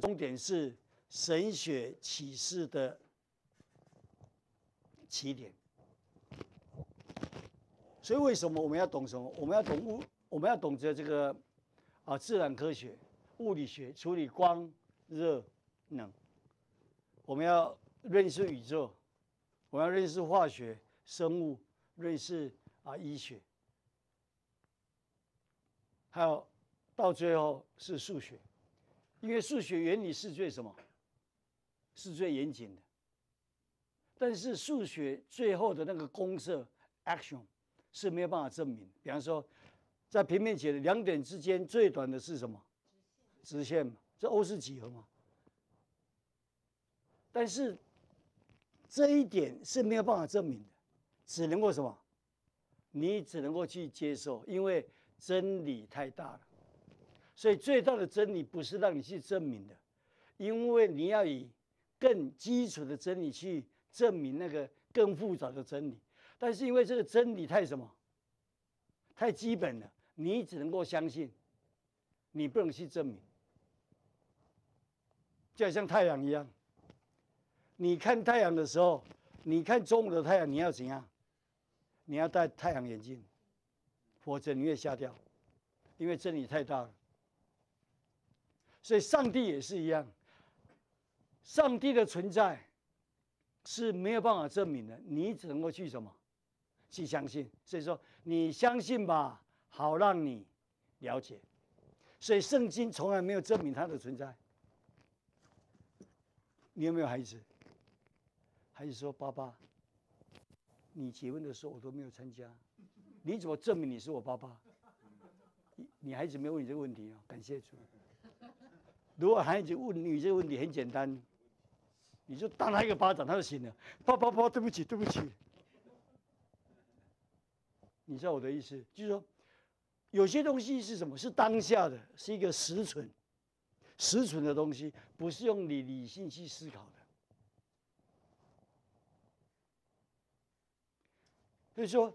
重点是神学启示的起点。所以为什么我们要懂什么？我们要懂得这个自然科学、物理学处理光、热、能。我们要认识宇宙，我们要认识化学、生物，认识医学，还有到最后是数学，因为数学原理是最什么？是最严谨的。但是数学最后的那个公式 action 是没有办法证明。比方说，在平面解的两点之间最短的是什么？直线嘛，这欧式几何嘛。但是这一点是没有办法证明的，只能够什么？你只能够去接受，因为真理太大了。所以最大的真理不是让你去证明的，因为你要以更基础的真理去证明那个更复杂的真理。但是因为这个真理太什么？太基本了，你只能够相信，你不能去证明。就好像太阳一样，你看太阳的时候，你看中午的太阳，你要怎样？你要戴太阳眼镜，否则你会瞎掉，因为真理太大了。所以上帝也是一样，上帝的存在是没有办法证明的，你只能够去什么？去相信。所以说，你相信吧，好让你了解。所以圣经从来没有证明它的存在。你有没有孩子？孩子说：“爸爸，你结婚的时候我都没有参加，你怎么证明你是我爸爸？”你孩子没有问你这个问题哦，感谢主。如果孩子问你这个问题，很简单，你就打他一个巴掌，他就醒了。爸，对不起，对不起。你知道我的意思，就是说，有些东西是什么？是当下的，是一个实存的东西，不是用你理性去思考的。所以说，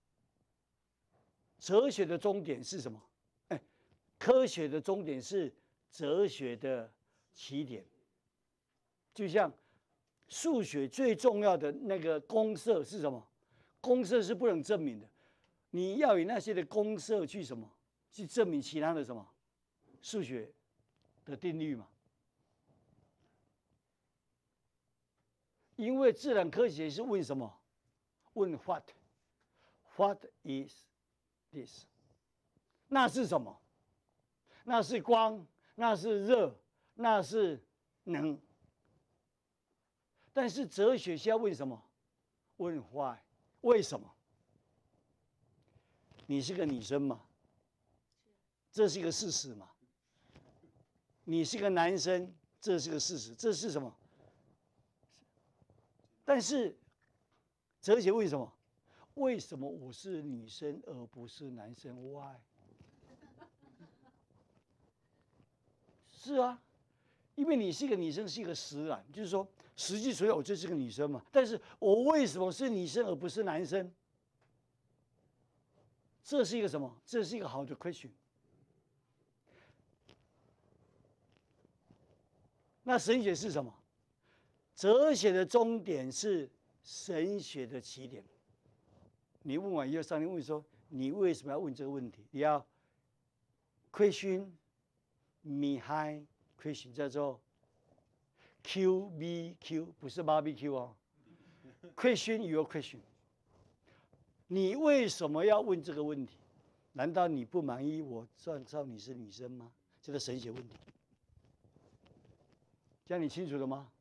哲学的终点是什么？科学的终点是哲学的起点。就像数学最重要的那个公式是什么？公式是不能证明的，你要以那些的公式去什么？去证明其他的什么？数学的定律嘛。因为自然科学是问什么？问 what is this？ 那是什么？那是光，那是热，那是能。但是哲学是要问什么？问 why？ 为什么？你是个女生嘛？这是一个事实嘛？你是个男生，这是个事实，这是什么？但是哲学为什么？为什么我是女生而不是男生 ？Why？ 是啊，因为你是一个女生，是一个实然，就是说实际所有我就是个女生嘛。但是我为什么是女生而不是男生？这是一个什么？这是一个好的 question。那神学是什么？哲学的终点是神学的起点。你问完以后，上帝问说：“你为什么要问这个问题？”你要 question behind question， 叫做 QBQ， 不是 barbecue 哦。question your question。你为什么要问这个问题？难道你不满意我创造你是女生吗？这个神学问题。这样你清楚了吗？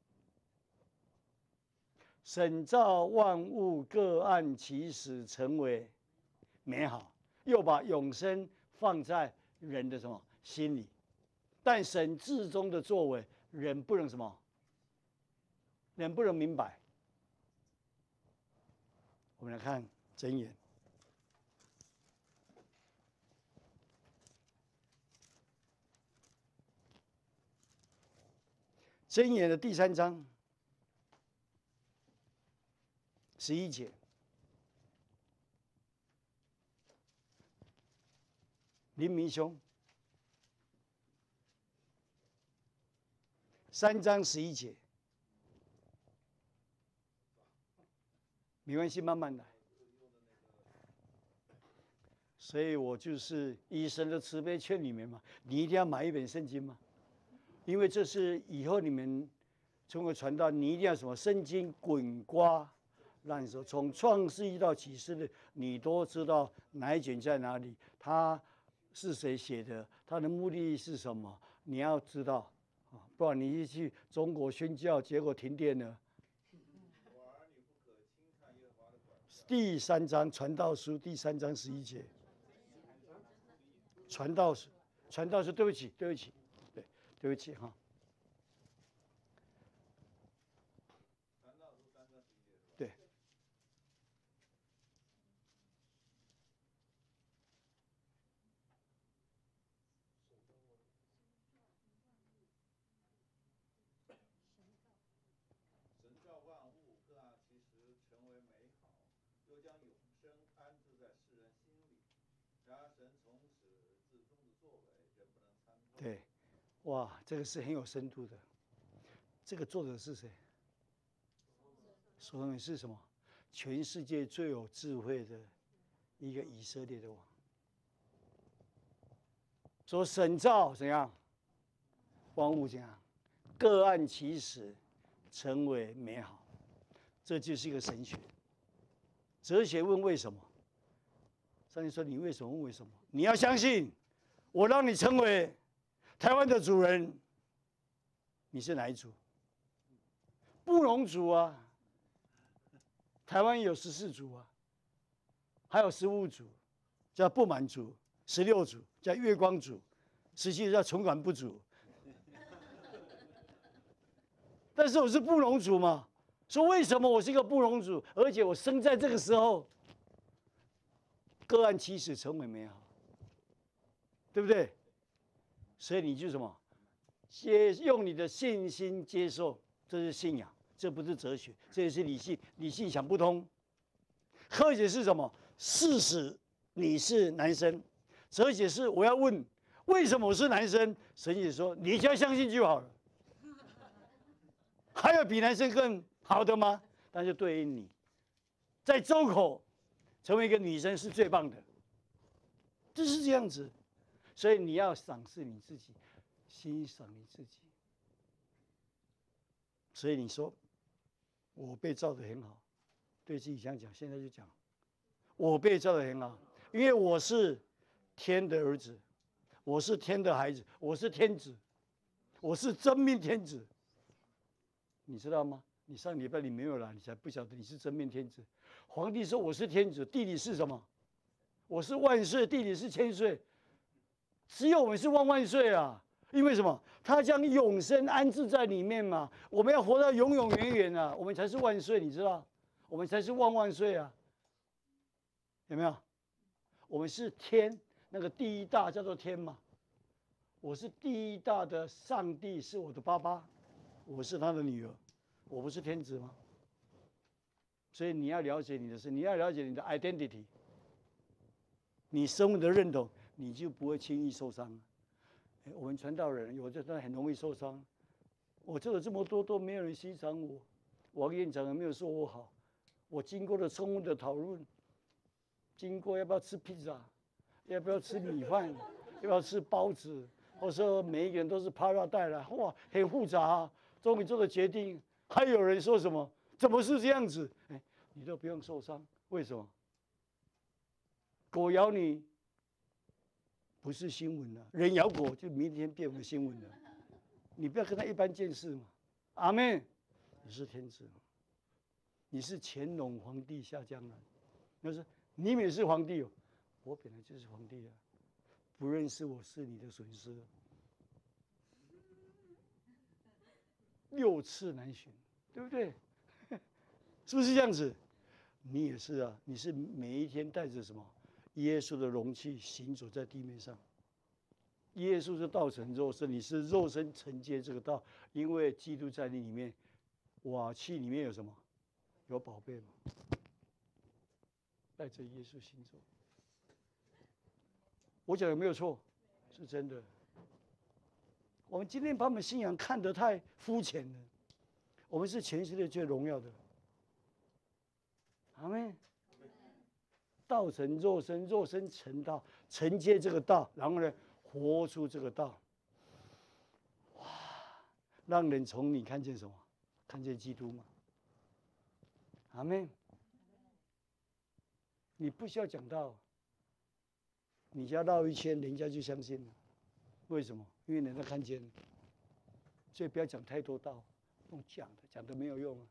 审造万物，各按其时成为美好，又把永生放在人的什么心里？但神至终的作为，人不能什么？人不能明白。我们来看箴言。箴言的第3章11节，林明兄， 3章11节，没关系，慢慢来。所以我就是以神的慈悲劝你们嘛，你一定要买一本圣经嘛，因为这是以后你们成为传道，你一定要什么圣经滚瓜烂熟，从创世纪到启示录，你都知道哪一卷在哪里，它是谁写的，它的目的是什么，你要知道啊，不然你一去中国宣教，结果停电了。第3章传道书第3章11节，传道书，对不起，对不起哈。对。 神造万物，各按其时成为美好，又将永生安置在世人心里。然而神从始至终的作为，人不能参透。 对，哇，这个是很有深度的。这个作者是谁？所罗门是什么？全世界最有智慧的一个以色列的王。说神造怎样，万物怎样，各按其时成为美好，这就是一个神学。哲学问为什么？上帝说：“你为什么问为什么？你要相信，我让你成为台湾的主人。你是哪一族？布农族啊。台湾有14族啊，还有15族，叫不满族；16族叫月光族；17叫存款不足。但是我是布农族嘛，说为什么我是一个布农族，而且我生在这个时候，各按其时成为美好，对不对？所以你就什么，用你的信心接受，这是信仰，这不是哲学，这也是理性。理性想不通。科学是什么？事实你是男生，哲学是我要问为什么我是男生，神学说你只要相信就好了。还有比男生更好的吗？那就对应你，在周口成为一个女生是最棒的，就是这样子。所以你要赏识你自己，欣赏你自己。所以你说我被造得很好，对自己这样讲，现在就讲我被造得很好，因为我是天的儿子，我是天的孩子，我是天子，我是真命天子。你知道吗？你上礼拜你没有来，你才不晓得你是真命天子。皇帝说我是天子，地理是什么？我是万岁，地理是千岁。只有我们是万万岁啊！因为什么？他将永生安置在里面嘛。我们要活到永永远远啊，我们才是万岁，你知道？我们才是万万岁啊！有没有？我们是天，那个第一大叫做天嘛。我是第一大的上帝，是我的爸爸，我是他的女儿，我不是天子吗？所以你要了解你的事，你要了解你的 identity， 你身份的认同，你就不会轻易受伤。我们传道人有的很容易受伤，我做了这么多都没有人欣赏我，王院长也没有说我好，我经过了充分的讨论，经过要不要吃披萨，要不要吃米饭，要不要吃包子，或者说每一个人都是帕拉带来，哇，很复杂啊，终于做了决定。还有人说什么？怎么是这样子？你都不用受伤，为什么？狗咬你不是新闻了，人咬狗就明天变为新闻了。你不要跟他一般见识嘛。阿妹，你是天子，你是乾隆皇帝下江南。他说你也是皇帝哦，我本来就是皇帝啊，不认识我是你的损失。6次难寻，对不对？是不是这样子？你也是啊，你是每一天带着什么耶稣的容器行走在地面上。耶稣是道成肉身，你是肉身承接这个道，因为基督在你里面。瓦器里面有什么？有宝贝嘛？带着耶稣行走。我讲有没有错？是真的。 我们今天把我们信仰看得太肤浅了。我们是全世界最荣耀的。阿们。道成肉身，肉身成道，承接这个道，然后呢，活出这个道。哇，让人从你看见什么？看见基督吗？阿们。你不需要讲道，你只要绕一圈，人家就相信了。为什么？因为人家看见了。所以不要讲太多道，用讲的没有用啊。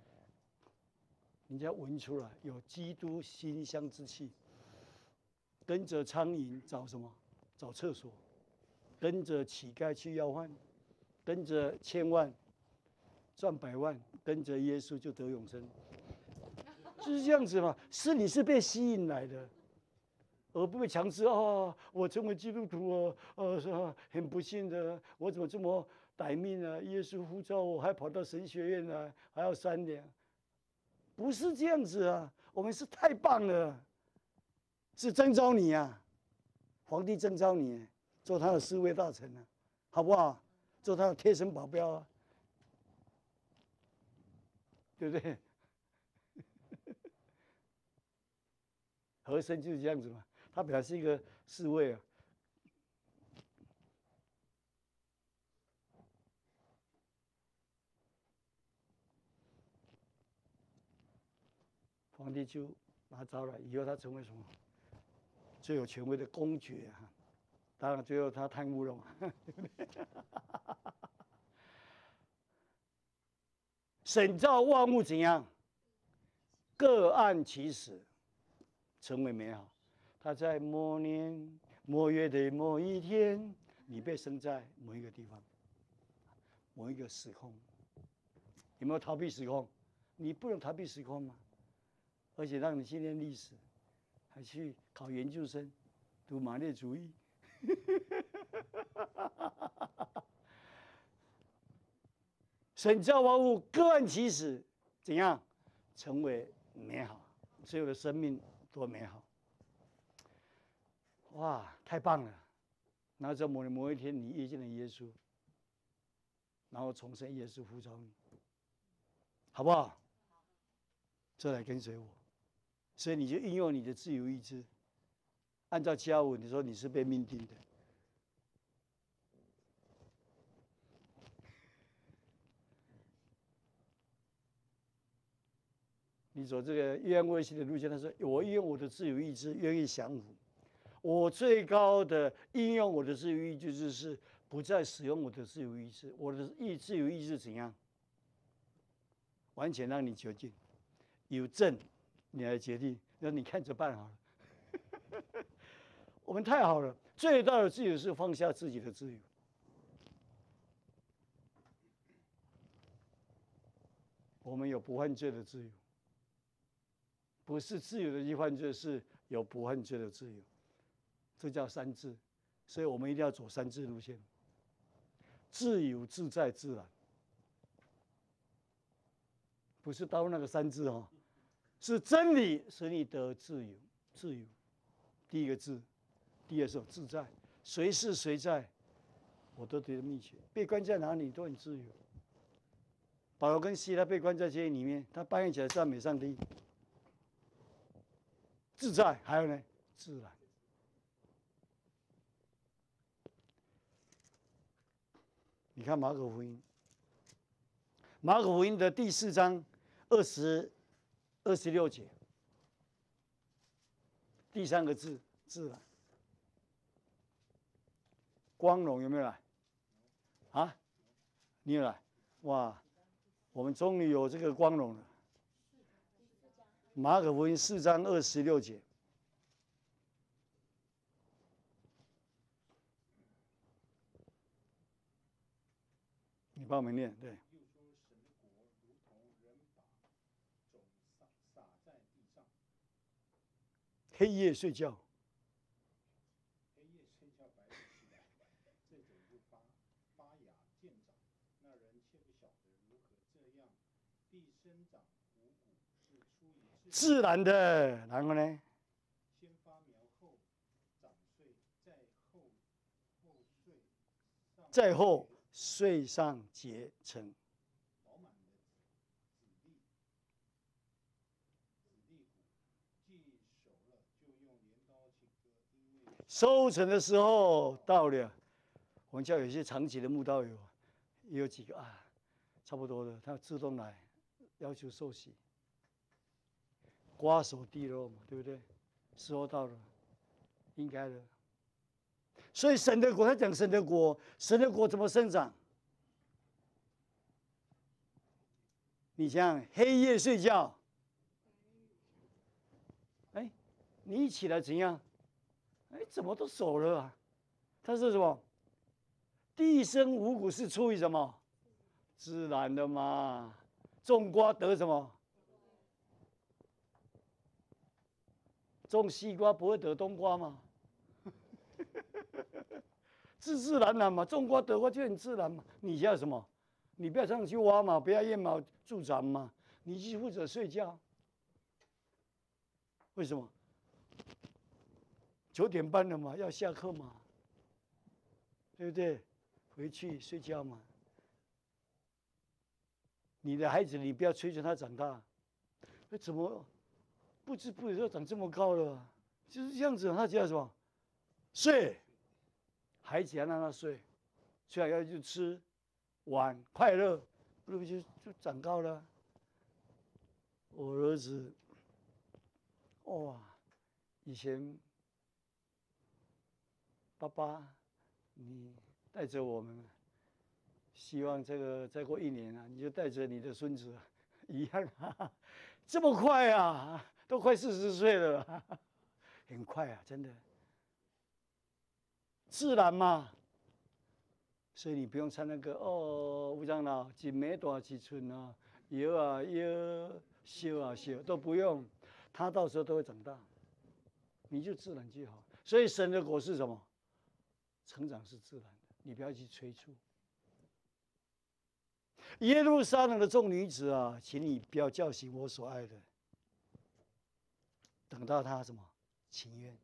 人家闻出来有基督馨香之气，跟着苍蝇找什么？找厕所，跟着乞丐去要饭，跟着千万赚百万，跟着耶稣就得永生，就是这样子嘛。你是被吸引来的，而不被强制啊！我成为基督徒啊，很不幸的，我怎么这么歹命啊？耶稣呼召我，还跑到神学院来，还要3年。不是这样子啊，我们是太棒了，是征召你啊，皇帝征召你做他的侍卫大臣啊，好不好？做他的贴身保镖啊，对不对？和珅就是这样子嘛，他本来是一个侍卫啊。皇帝就把他招来，以后他成为什么最有权威的公爵啊？当然最后他贪污了嘛，对不对？审造万物怎样？各按其时，成为美好。他在某年某月的某一天，你被生在某一个地方，某一个时空。有没有逃避时空？你不能逃避时空嘛。而且让你去念历史，还去考研究生，读马列主义，审造万物，各按其时，怎样成为美好？所有的生命多美好！哇，太棒了！然后在某一天，你遇见了耶稣，然后重生，耶稣呼召你，好不好？再来跟随我。所以你就运用你的自由意志，按照加文，你说你是被命定的。你走这个约翰卫西的路线，他说：“我运用我的自由意志，愿意降服。我最高的应用我的自由意志，就是不再使用我的自由意志。我的自由意志怎样？完全让你决定，有正你来决定。那你看着办好了。我们太好了，最大的自由是放下自己的自由。我们有不犯罪的自由，不是自由的去犯罪，是有不犯罪的自由。这叫三自，所以我们一定要走三自路线：自由、自在、自然。不是刀那个三字哦，是真理使你得自由。自由，第一个自，第二是自在，随时随在，我都得秘诀。被关在哪里都很自由。保罗跟希拉被关在监狱里面，他半夜起来赞美上帝，自在。还有呢，自然。你看马可福音，马可福音的第4章26节，第3个字自然。光荣有没有来？啊，你有来？哇，我们终于有这个光荣了。马可福音4章26节。你帮我们念，对。 又说神的国如同人把种撒在地上， 黑夜睡觉， 黑夜睡觉，白日起来，这种就发芽见长。那人却不晓得如何这样。地生长五谷是出于自然的，然后呢？ 先发苗后长穗，再后穗上在后岁上结成。收成的时候到了，我们家有一些长期的木道友，也有几个啊，差不多的，他自动来要求受洗，瓜熟蒂落嘛，对不对？时候到了，应该的。所以神的国，他讲神的国，神的国怎么生长？你想黑夜睡觉，哎，你一起来怎样？哎，怎么都熟了啊？它是什么？地生五谷是出于什么？自然的嘛。种瓜得什么？种西瓜不会得冬瓜吗？自然然嘛，种瓜得瓜就很自然嘛。你要什么？你不要上去挖嘛，不要揠苗助长嘛，你去负责睡觉。为什么？9点半了嘛，要下课嘛，对不对？回去睡觉嘛。你的孩子，你不要催着他长大。怎么不知不觉就长这么高了？就是这样子，他叫什么？睡。孩子要让他睡，睡好要去吃，玩快乐，不就长高了？我儿子，哇，以前爸爸，你带着我们，希望这个再过1年啊，你就带着你的孙子一样啊，这么快啊，都快40岁了，很快啊，真的，自然嘛。所以你不用猜那个哦，吴长老几枚多几寸啊，摇啊摇，修啊修，都不用，他到时候都会长大，你就自然就好。所以神的果是什么？成长是自然的，你不要去催促。耶路撒冷的众女子啊，请你不要叫醒我所爱的，等到他什么情愿，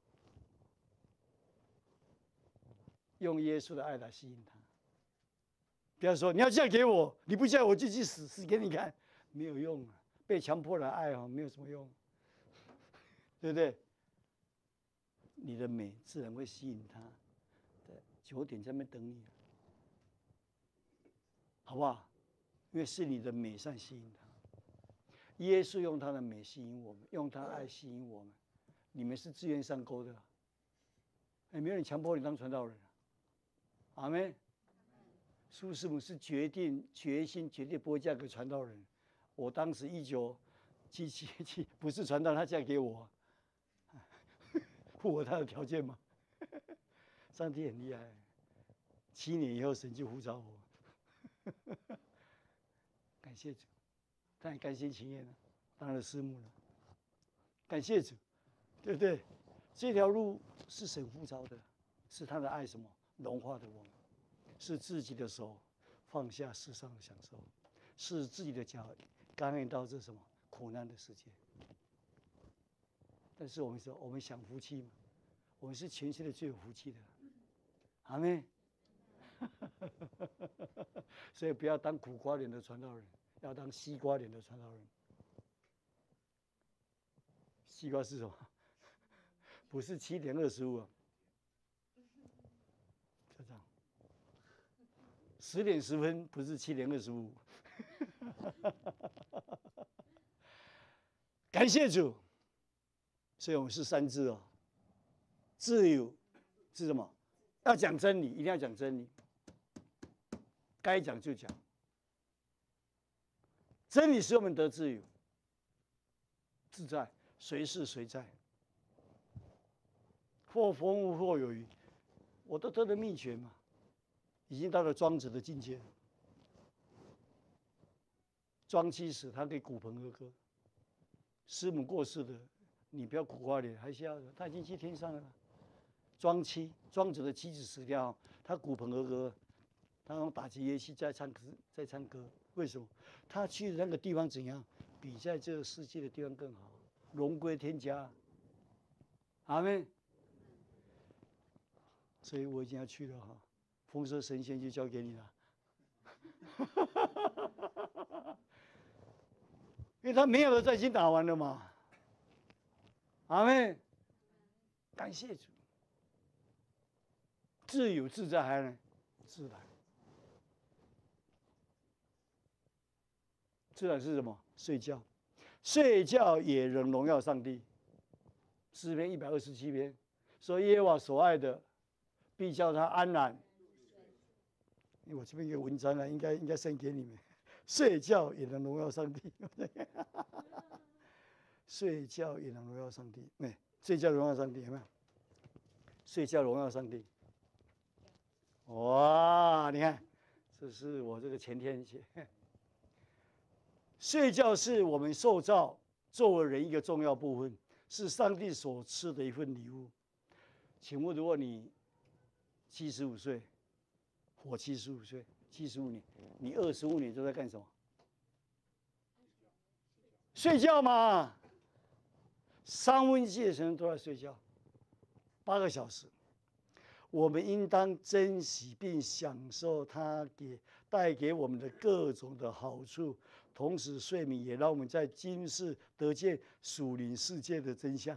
用耶稣的爱来吸引他。不要说你要嫁给我，你不嫁我就去死，死给你看，没有用啊！被强迫的爱啊，没有什么用，对不对？你的美自然会吸引他，在9点在那边等你，好不好？因为是你的美善吸引他。耶稣用他的美吸引我们，用他爱吸引我们。你们是自愿上钩的，也没有人强迫你当传道人。阿们。苏师母是决心绝对不会嫁给传道人。我当时1977不是传道，她嫁给我，符合她的条件嘛。上帝很厉害，7年以后神就呼召我，感谢主，他很甘心情愿了，当了师母了，感谢主，对不对？这条路是神呼召的，是他的爱什么融化的我们。是自己的手放下世上的享受，是自己的脚甘愿到这什么苦难的世界。但是我们说，我们享福气嘛，我们是全世界最有福气的，阿们。所以不要当苦瓜脸的传道人，要当西瓜脸的传道人。西瓜是什么？不是7点25啊，就这样。10点10分不是7点25。感谢主，所以我们是3字哦。自由是什么？要讲真理，一定要讲真理，该讲就讲。真理使我们得自由、自在，随是随在，或风物或有余，我都得了秘诀嘛。已经到了庄子的境界。庄妻死，他可以鼓盆而歌。师母过世的，你不要苦瓜脸，还是要的，他已经去天上了。庄子的妻子死掉，他鼓盆而歌，他用打击乐器在唱歌，为什么？他去的那个地方怎样？比在这个世界的地方更好，荣归天家。阿们。所以我已经要去了哈。 风车神仙就交给你了，因为他没有的在已经打完了嘛。阿妹，感谢主，自由自在还呢，自然。自然是什么？睡觉，睡觉也能荣耀上帝。诗篇127篇说：“耶和华所爱的，必叫他安然。”我这边有个文章啊，应该送给你们。睡觉也能荣耀上帝，睡觉也能荣耀上帝。睡觉荣耀上帝有没有？睡觉荣耀上帝。哇，你看，这是我这个前天写。睡觉是我们受造作为人一个重要部分，是上帝所赐的一份礼物。请问，如果你75岁，我75岁，75年，你25年都在干什么？睡觉嘛。三分之一的时间都在睡觉，8个小时。我们应当珍惜并享受它带给我们的各种的好处，同时睡眠也让我们在今世得见属灵世界的真相。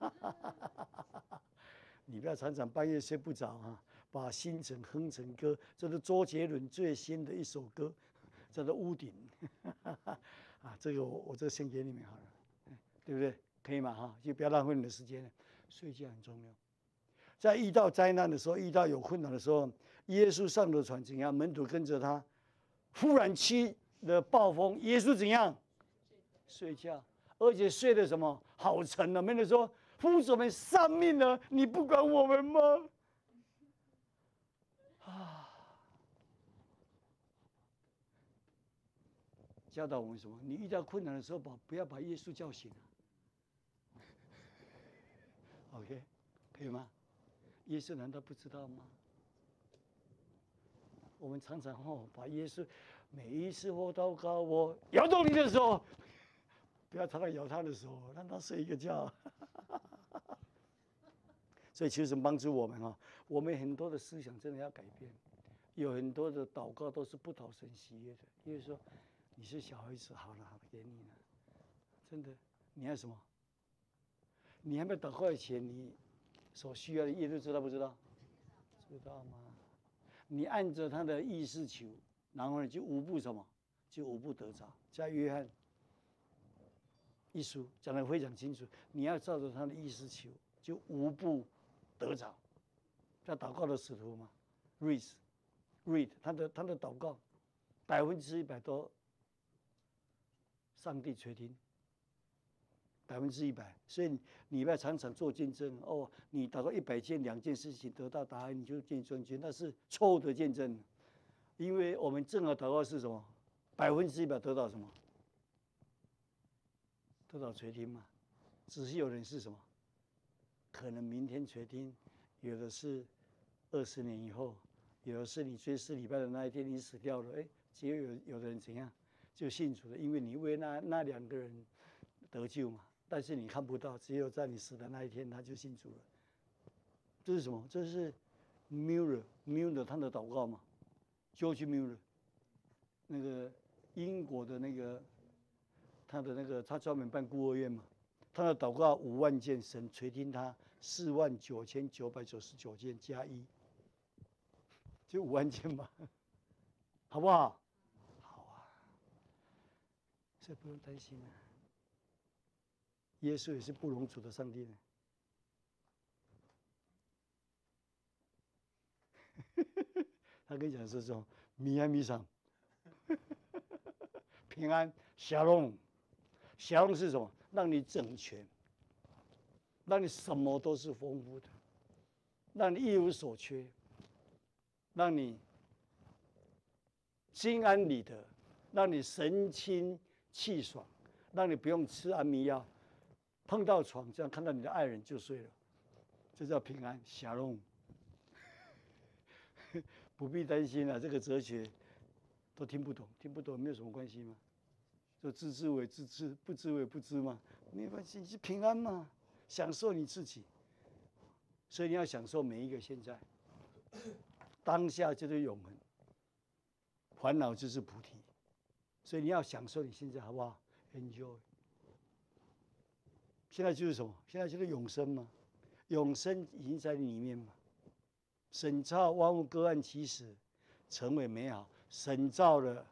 你不要常常半夜睡不着啊，把星辰哼成歌，这是周杰伦最新的一首歌，叫做《屋顶》。啊，这个我这先给你们好了，对不对？可以吗？哈，就不要浪费你的时间了。睡觉很重要。在遇到灾难的时候，遇到有困难的时候，耶稣上了船怎样？门徒跟着他。忽然起了暴风，耶稣怎样？睡觉，而且睡得什么？好沉啊！门徒说：“夫子们丧命了，你不管我们吗？”啊，教导我们什么？你遇到困难的时候，不要把耶稣叫醒啊。OK， 可以吗？耶稣难道不知道吗？我们常常把耶稣每一次或祷告我摇动你的时候，不要常常摇他的时候，让他睡一个觉。所以求神帮助我们啊！我们很多的思想真的要改变，有很多的祷告都是不讨神喜悦的。因为说你是小孩子，好了，给你了，真的，你要什么？你还没祷告以前，你所需要的耶稣知道不知道？知道吗？你按着他的意思求，然后呢就无不什么，就无不得着。在约翰一书讲得非常清楚，你要照着他的意思求，就无不得着。在祷告的使徒嘛 ，read 他的祷告，100%都上帝垂听。100%，所以你不要常常做见证哦。你祷告100件、2件事情得到答案，你就见证，那是错误的见证。因为我们正好祷告是什么？100%得到什么？得到垂听嘛。只是有人是什么？可能明天垂听，有的是20年以后，有的是你追4礼拜的那一天你死掉了，结果有的人怎样就信主了，因为你为那2个人得救嘛。但是你看不到，只有在你死的那一天，他就信主了。这是什么？这是 Mueller 他的祷告嘛 ，George Mueller， 那个英国的那个他专门办孤儿院嘛，他的祷告5万件，神垂听他49999件加1，就5万件嘛，好不好？好啊，所以不用担心啊。耶稣也是不容主的上帝呢。他跟你讲是说米安米上平安小龙是什么？让你整全，让你什么都是丰富的，让你一无所缺，让你心安理得，让你神清气爽，让你不用吃安眠药。碰到床，这样看到你的爱人就睡了，这叫平安小龙。不必担心了，这个哲学都听不懂没有什么关系嘛。就知之为知之，不知为不知嘛，没关系，你是平安嘛，享受你自己。所以你要享受每一个现在。 当下就是永恒，烦恼就是菩提。所以你要享受你现在好不好 ？Enjoy。现在就是什么？现在就是永生嘛，永生已经在你里面嘛。神造万物各按其时，成为美好。神造了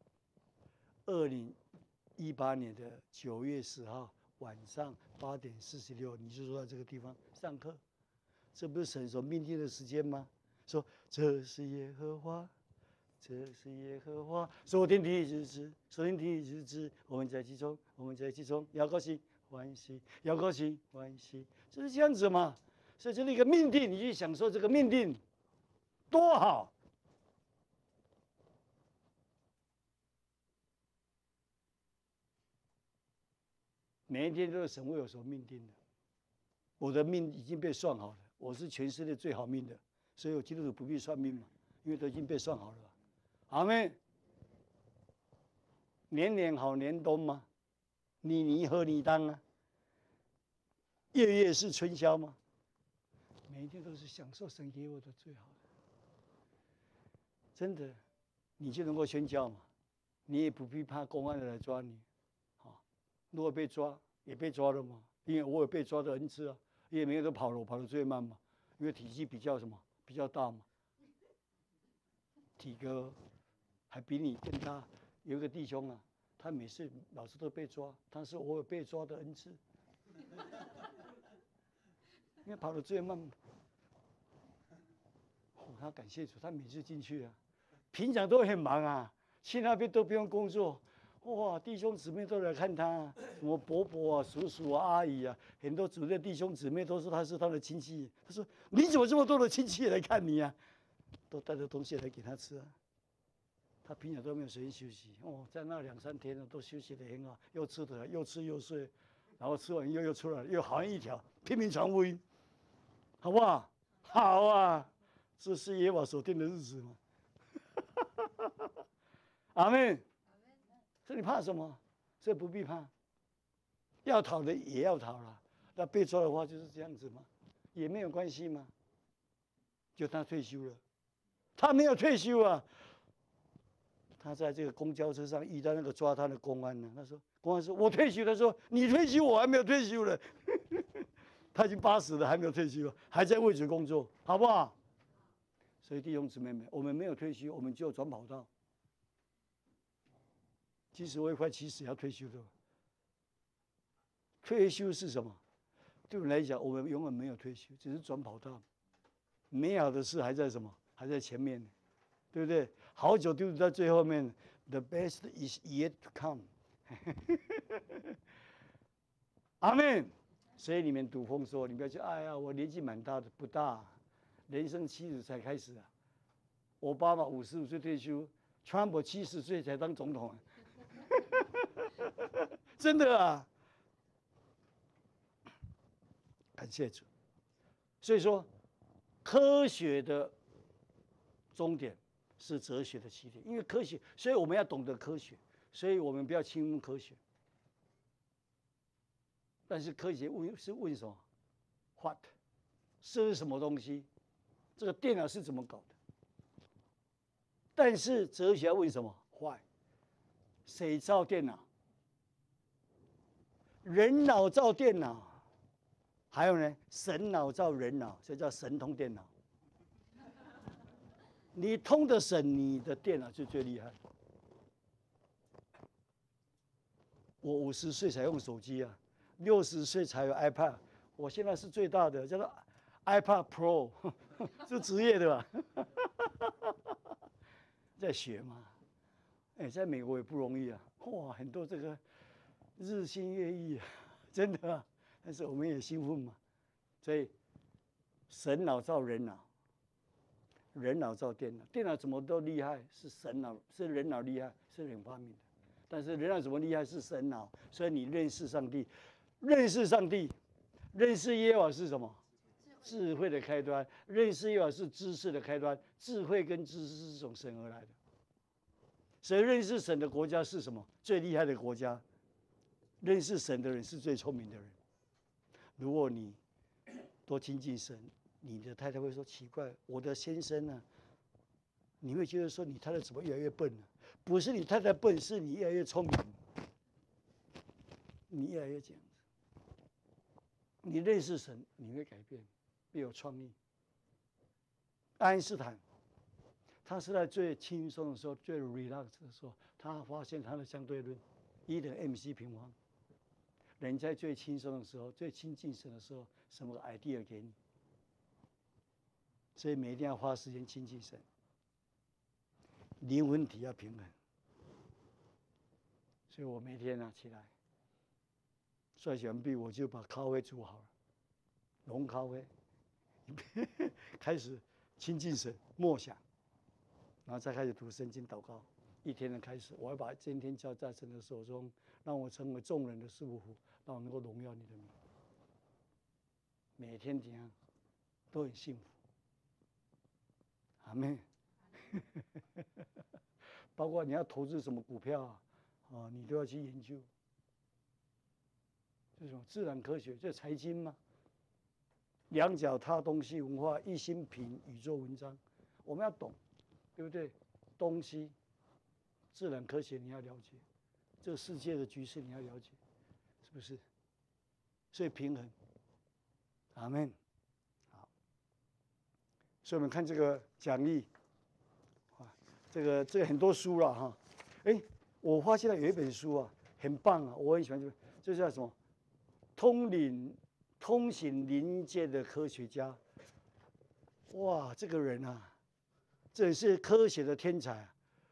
2018年的9月10号晚上8点46，你就坐在这个地方上课，这不是神所命定的时间吗？说这是耶和华，这是耶和华，所天地之子，所天地之子，我们在其中，我们在其中，要高兴欢喜，要高兴欢喜，就是这样子嘛。所以这是一个命定，你去享受这个命定，多好！每一天都是神为我所命定的，我的命已经被算好了，我是全世界最好命的，所以我基督徒不必算命嘛，因为都已经被算好了。阿们。年年好年冬嘛，你泥和你当啊，月月是春宵嘛，每一天都是享受神给我的最好的，真的，你就能够宣教嘛，你也不必怕公安的来抓你，好，如果被抓也被抓了嘛，因为我有被抓的恩赐啊，因为每个人都跑了，我跑得最慢嘛，因为体积比较什么比较大嘛，体格还比你更大，有一个弟兄啊。他每次老是都被抓，但是我有被抓的恩赐，因为跑得最慢。他感谢主，他每次进去啊，平常都很忙啊，去那边都不用工作，哇，弟兄姊妹都来看他，什么伯伯啊、叔叔啊、阿姨啊，很多主内弟兄姊妹都说他是他的亲戚。他说：“你怎么这么多的亲戚来看你啊？”都带着东西来给他吃啊。他平常都没有时间休息哦，在那2、3天呢，都休息得很好，又吃的又吃又睡，然后吃完又出来，又好像一条拼命传福音，好不好？好啊，这是耶和华所定的日子嘛。阿们。所以你怕什么？所以不必怕，要逃的也要逃了。那被抓的话就是这样子嘛，也没有关系嘛。就他退休了，他没有退休啊。他在这个公交车上遇到那个抓他的公安呢，他说：“公安说，我退休。”他说：“你退休，我还没有退休了。”他已经80了，还没有退休，还在为主工作，好不好？所以弟兄姊妹们，我们没有退休，我们就转跑道。其实我也快70要退休了。退休是什么？对我们来讲，我们永远没有退休，只是转跑道。美好的事还在什么？还在前面呢。对不对？好酒丢在最后面 ，The best is yet to come 。阿们。所以你们赌风说，你不要去，哎呀，我年纪蛮大的，不大，人生70才开始啊。奥巴马55岁退休，川普70岁才当总统啊。真的啊，感谢主。所以说，科学的终点是哲学的起点，因为科学，所以我们要懂得科学，所以我们不要轻问科学。但是科学是问什么 ？What？ 是什么东西？这个电脑是怎么搞的？但是哲学要问什么 ？Why？ 谁造电脑？人脑造电脑。还有呢，神脑造人脑，这叫神通电脑。你通的神，你的电脑就最厉害。我50岁才用手机啊，60岁才有 iPad， 我现在是最大的，叫做 iPad Pro， 是职业的吧？在学嘛，哎，在美国也不容易啊，哇，很多这个日新月异啊，真的啊。但是我们也兴奋嘛，所以神脑造人脑，人脑造电脑，电脑怎么都厉害，是神脑，是人脑厉害，是人发明的。但是人脑怎么厉害，是神脑。所以你认识上帝，认识上帝，认识耶和华是什么？智慧的开端。认识耶和华是知识的开端，智慧跟知识是从神而来的。所以认识神的国家是什么？最厉害的国家。认识神的人是最聪明的人。如果你多亲近神，你的太太会说：“奇怪，我的先生呢， 你会觉得说你太太怎么越来越笨了？不是你太太笨，是你越来越聪明，你越来越这样子。你认识神，你会改变，越有创意。爱因斯坦，他是在最轻松的时候、最 relax 的时候，他发现他的相对论，1等于mc平方。人在最轻松的时候、最亲近神的时候，什么 idea 给你？所以每一定要花时间亲近神。灵魂体要平衡。所以我每天起来，刷洗完毕，我就把咖啡煮好了，浓咖啡，开始亲近神、默想，然后再开始读圣经、祷告。一天的开始，我要把今天交在神的手中，让我成为众人的祝福，让我能够荣耀你的名。每天怎样都很幸福。阿们。包括你要投资什么股票你都要去研究。这种自然科学，这财经嘛，两脚踏东西文化，一心品宇宙文章，我们要懂，对不对？东西，自然科学你要了解，这个世界的局势你要了解，是不是？所以平衡，阿们。好，所以我们看这个讲义，这个很多书了哈。我发现了有一本书很棒我很喜欢这叫什么？通行灵界的科学家。哇，这个人这也是科学的天才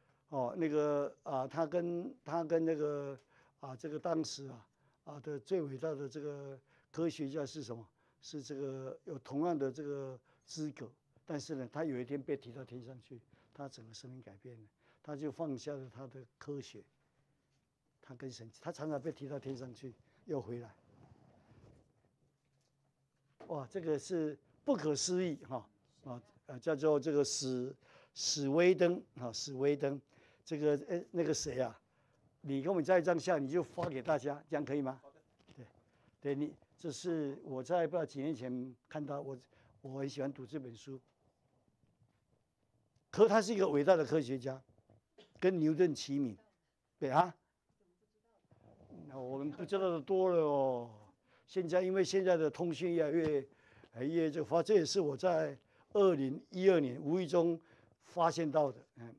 他跟那个这个当时的最伟大的这个科学家是什么？是这个有同样的这个资格，但是呢，他有一天被提到天上去，他整个生命改变了，他就放下了他的科学，他跟神，他常常被提到天上去，又回来。哇，这个是不可思议叫做这个史威登史威登，这个那个谁你跟我们照一张相，你就发给大家，这样可以吗？好的。对，这是我在不知道几年前看到，我很喜欢读这本书。他是一个伟大的科学家，跟牛顿齐名。对那我们不知道的多了现在因为现在的通讯越来越这也是我在2012年无意中发现到的。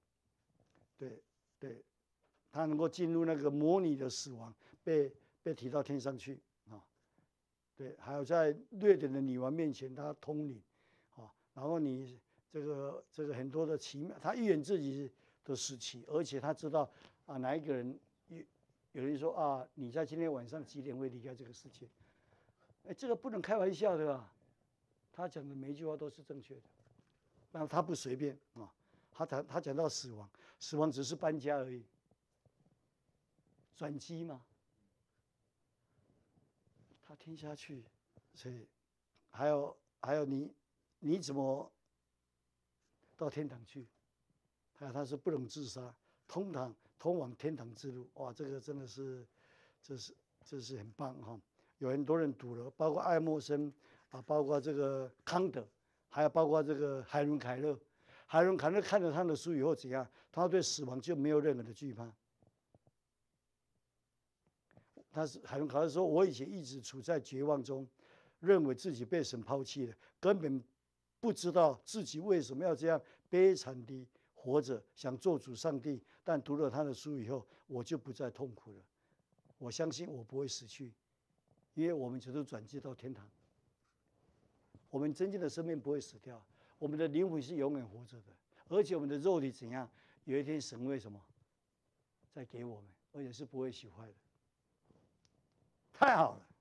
对，他能够进入那个模拟的死亡，被提到天上去对，还有在瑞典的女王面前他通灵然后你这个很多的奇妙，他预言自己的死期，而且他知道哪一个人有人说你在今天晚上几点会离开这个世界？这个不能开玩笑的他讲的每一句话都是正确的，那他不随便他讲到死亡，死亡只是搬家而已，转机嘛，他听下去，所以还有你怎么到天堂去？还有他是不能自杀，通往天堂之路。哇，这个真的是，这是很棒有很多人读了，包括爱默生包括这个康德，还有包括这个海伦凯勒。海伦凯勒看了他的书以后怎样？他对死亡就没有任何的惧怕。海伦凯勒说：“我以前一直处在绝望中，认为自己被神抛弃了，根本不知道自己为什么要这样悲惨地活着，想做主上帝。但读了他的书以后，我就不再痛苦了。我相信我不会死去，因为我们只是转接到天堂。我们真正的生命不会死掉，我们的灵魂是永远活着的，而且我们的肉体怎样？有一天神为什么再给我们，而且是不会朽坏的。太好了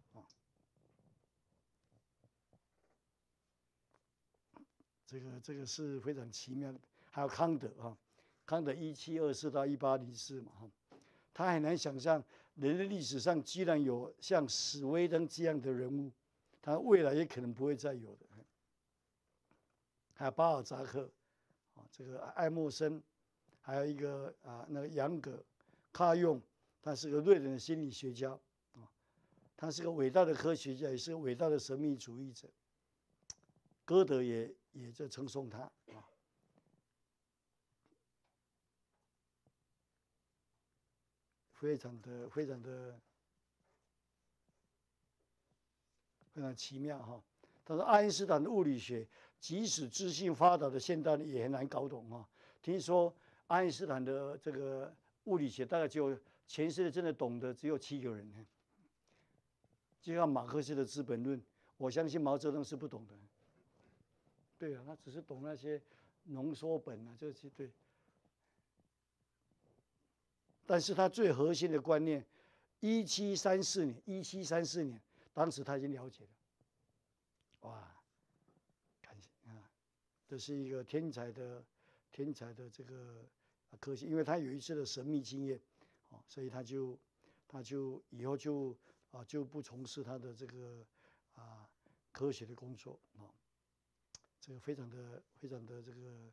这个是非常奇妙的。还有康德康德1724到1804嘛他很难想象人类历史上居然有像史威登这样的人物，他未来也可能不会再有的。还有巴尔扎克这个爱默生，还有一个那个杨格卡用，他是个瑞典的心理学家他是个伟大的科学家，也是个伟大的神秘主义者。歌德也在称颂他非常奇妙哈。他说爱因斯坦的物理学，即使资讯发达的现代人也很难搞懂哈。听说爱因斯坦的这个物理学大概就全世界真的懂得只有7个人，就像马克思的《资本论》，我相信毛泽东是不懂的。对啊，他只是懂那些浓缩本啊这些对。但是他最核心的观念，1734年，当时他已经了解了。哇，感谢啊，这是一个天才的这个科学，因为他有一次的神秘经验，所以他就以后就不从事他的这个科学的工作这个非常的这个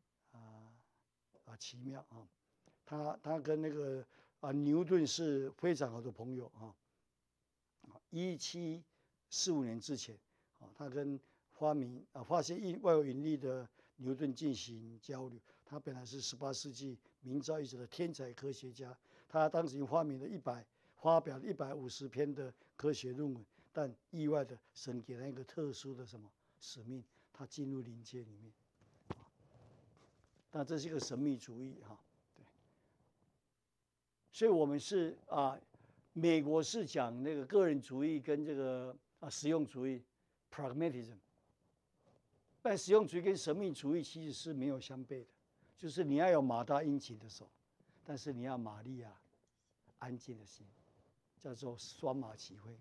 奇妙啊。他跟那个牛顿是非常好的朋友啊。1745年之前他跟发现万有引力的牛顿进行交流。他本来是18世纪名噪一时的天才科学家，他当时已经发表了150篇的科学论文，但意外的神给他一个特殊的什么使命，他进入灵界里面。但这是一个神秘主义哈，对。所以我们是美国是讲那个个人主义跟这个实用主义 （pragmatism）， 但实用主义跟神秘主义其实是没有相悖的，就是你要有马大殷勤的手，但是你要玛利亚安静的心，叫做双马齐飞。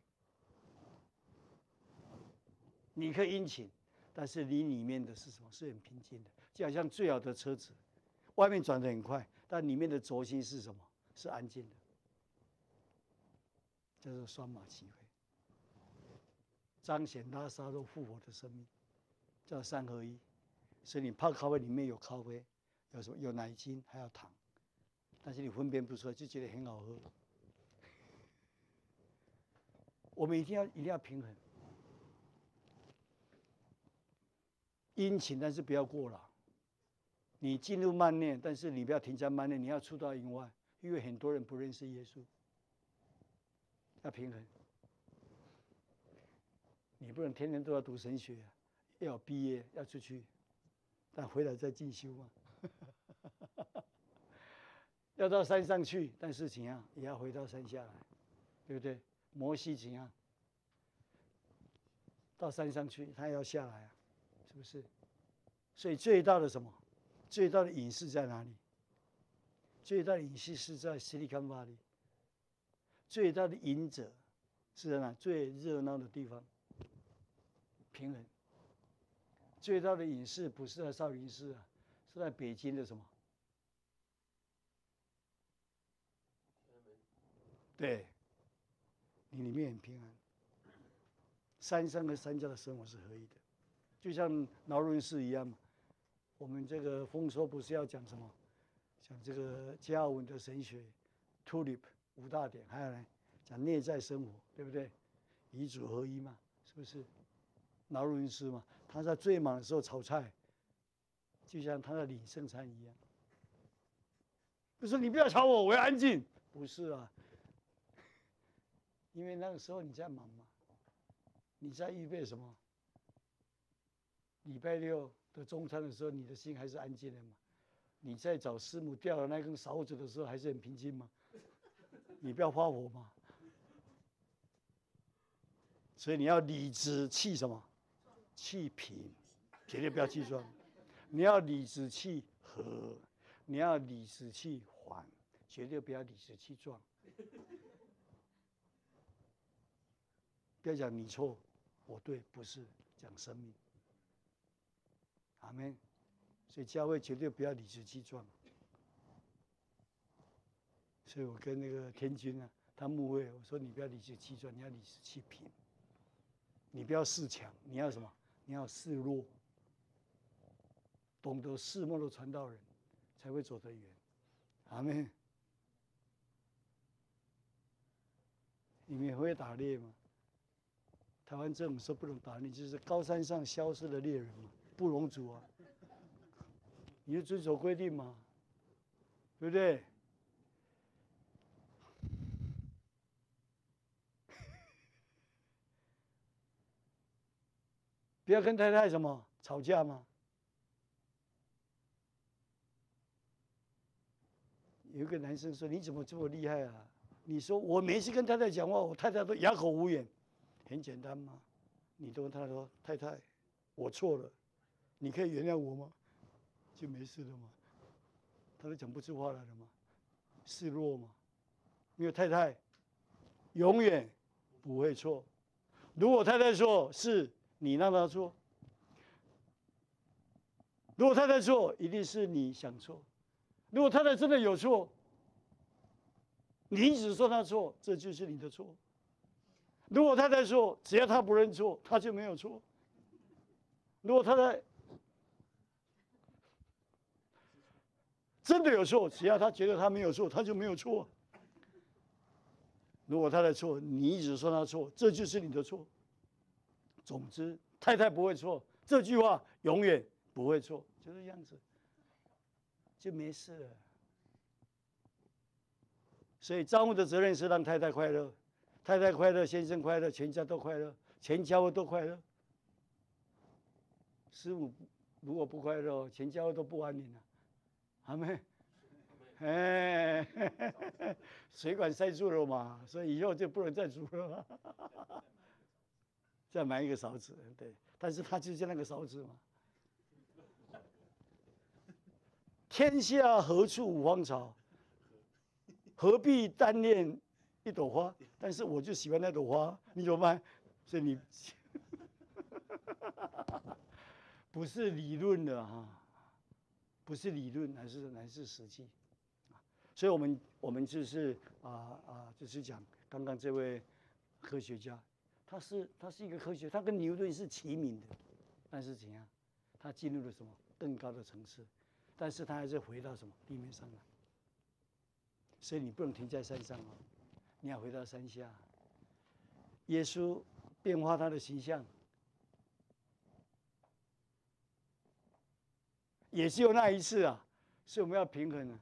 你可以殷勤，但是你里面的是什么？是很平静的，就好像最好的车子，外面转得很快，但里面的轴心是什么？是安静的。叫做双马齐飞，彰显拉撒路复活的生命，叫3合一。所以你泡咖啡里面有咖啡，有什么？有奶精，还有糖，但是你分辨不出来，就觉得很好喝。我们一定要平衡，殷勤，但是不要过劳。你进入慢念，但是你不要停在慢念，你要出到营外，因为很多人不认识耶稣。要平衡，你不能天天都要读神学要毕业要出去，但回来再进修嘛。要到山上去，但是怎样也要回到山下来，对不对？摩西怎样到山上去，他也要下来是不是？所以最大的什么？最大的隐士在哪里？最大的隐士是在 Silicon Valley。最大的赢者是在哪？最热闹的地方，平衡。最大的隐士不是在少林寺是在北京的什么？对，你里面很平安。山上跟山下的生活是合一的，就像劳伦斯一样嘛。我们这个丰收不是要讲什么？讲这个加尔文的神学 ，Tulip。5大点，还有呢，讲内在生活，对不对？与主合一嘛，是不是？劳伦斯嘛，他在最忙的时候炒菜，就像他在领圣餐一样。不是你不要吵我，我要安静。不是啊，因为那个时候你在忙嘛，你在预备什么？礼拜6的中餐的时候，你的心还是安静的嘛？你在找师母掉了那根勺子的时候，还是很平静吗？你不要发火嘛，所以你要理直气什么？气平，绝对不要气壮。你要理直气和，你要理直气缓，绝对不要理直气壮。不要讲你错我对，不是讲生命。阿们。所以教会绝对不要理直气壮。所以我跟那个天君他牧会，我说你不要理直气壮，你要理直气平。你不要恃强，你要什么？你要示弱。懂得示弱的传道人，才会走得远。阿们。你们会打猎吗？台湾政府说不能打猎，就是高山上消失的猎人嘛，布农族你就遵守规定嘛，对不对？ 不要跟太太什么吵架吗？有一个男生说：“你怎么这么厉害啊？你说我每次跟太太讲话，我太太都哑口无言。很简单嘛，你都跟太太说：太太，我错了，你可以原谅我吗？就没事了嘛。他都讲不出话来了嘛，示弱嘛。因为太太永远不会错。如果太太错，是你让她错；如果太太错，一定是你想错。如果太太真的有错，你只说她错，这就是你的错。如果太太错，只要她不认错，她就没有错。如果太太真的有错，只要她觉得她没有错，她就没有错。如果太太错，你一直说她错，这就是你的错。总之，太太不会错，这句话永远不会错，就是这样子，就没事了。所以丈夫的责任是让太太快乐，太太快乐，先生快乐，全家都快乐，全家都快乐。师傅如果不快乐，全家都不安宁了。阿妹，哎，水管塞住了嘛，所以以后就不能再煮了。再买一个勺子，对，但是他就是那个勺子嘛。天下何处无芳草，何必单恋一朵花？但是我就喜欢那朵花，你怎么办？所以你不是理论的哈，不是理论，乃是实际。所以我们就是就是讲刚刚这位科学家，他是一个科学，他跟牛顿是齐名的，但是怎样，他进入了什么更高的层次，但是他还是回到什么地面上来。所以你不能停在山上哦，你要回到山下。耶稣变化他的形象，也只有那一次啊，所以我们要平衡啊。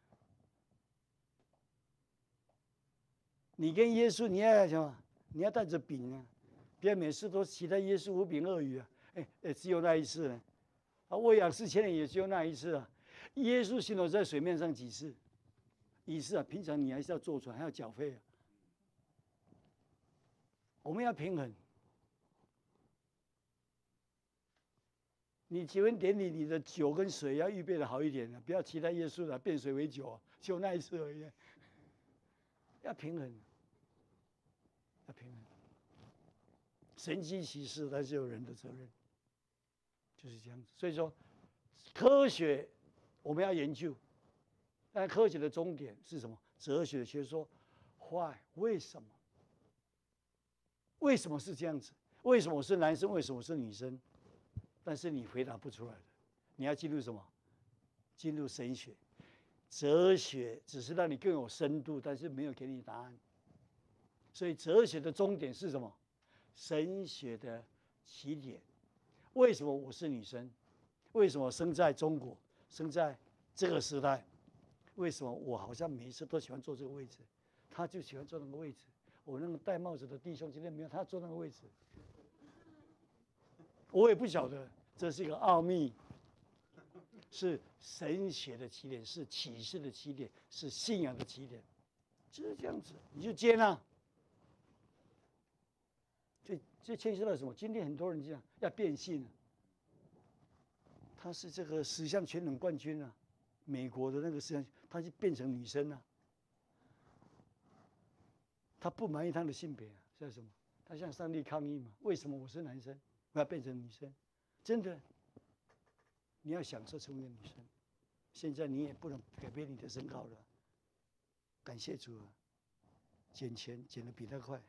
你跟耶稣，你要什么？你要带着饼啊，不要每次都期待耶稣无饼鳄鱼啊。只有那一次呢。喂养4000人也只有那一次啊。耶稣行走在水面上几次？1次啊。平常你还是要坐船，还要缴费啊。我们要平衡。你结婚典礼，你的酒跟水要预备的好一点啊，不要期待耶稣变水为酒啊，就那一次而已。要平衡，要平衡。神迹奇事，它是有人的责任，就是这样子。所以说，科学我们要研究，但科学的终点是什么？哲学学说 ，why 为什么？为什么是这样子？为什么我是男生？为什么我是女生？但是你回答不出来的，你要进入什么？进入神学。哲学只是让你更有深度，但是没有给你答案。所以哲学的终点是什么？神学的起点。为什么我是女生？为什么生在中国？生在这个时代？为什么我好像每一次都喜欢坐这个位置？他就喜欢坐那个位置。我那个戴帽子的弟兄今天没有他坐那个位置，我也不晓得，这是一个奥秘。是神学的起点，是启示的起点，是信仰的起点，就是这样子，你就接纳。这牵涉到什么？今天很多人讲要变性啊，他是这个10项全能冠军啊，美国的那个10项，他就变成女生了、他不满意他的性别啊，是什么？他向上帝抗议嘛？为什么我是男生，我要变成女生？真的。你要享受成为女生，现在你也不能改变你的身高了。感谢主啊，捡钱捡得比他快。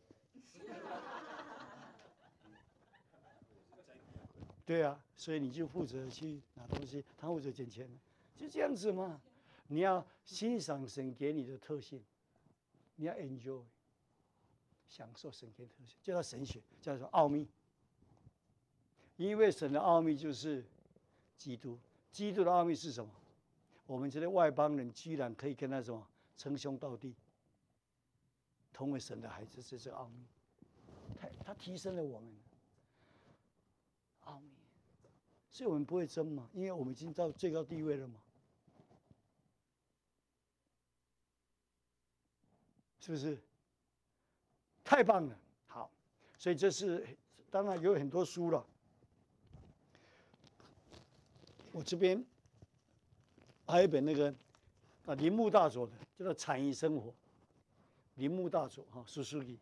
对啊，所以你就负责去拿东西，他负责捡钱，就这样子嘛。你要欣赏神给你的特性，你要 enjoy， 享受神给的特性，叫做神学，叫做奥秘。因为神的奥秘就是基督，基督的奥秘是什么？我们这些外邦人居然可以跟他什么称兄道弟，同为神的孩子，这是奥秘。他提升了我们。 奥秘。所以我们不会争嘛，因为我们已经到最高地位了嘛，是不是？太棒了，好，所以这是当然有很多书了，我这边还有一本那个铃木大佐的，叫做《产业生活》，铃木大佐哈，苏苏里。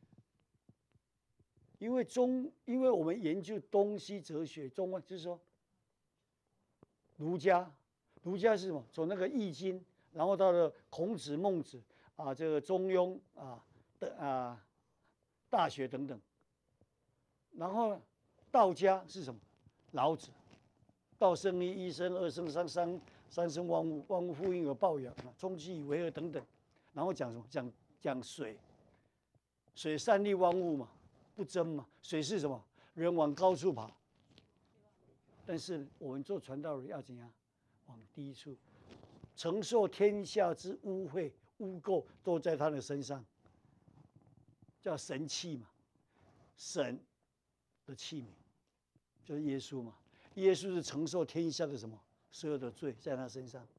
因为我们研究东西哲学，中文就是说，儒家是什么？从那个《易经》，然后到了孔子、孟子啊，这个中庸啊的大学等等。然后道家是什么？老子，道生一，一生二生三，三生万物，万物复应有报养啊，终极以为二等等。然后讲什么？讲水，水善利万物嘛。不争嘛，水是什么？人往高处爬，但是我们做传道人要怎样？往低处，承受天下之污秽污垢，都在他的身上，叫神器嘛，神的器皿，就是耶稣嘛。耶稣是承受天下的什么？所有的罪在他身上。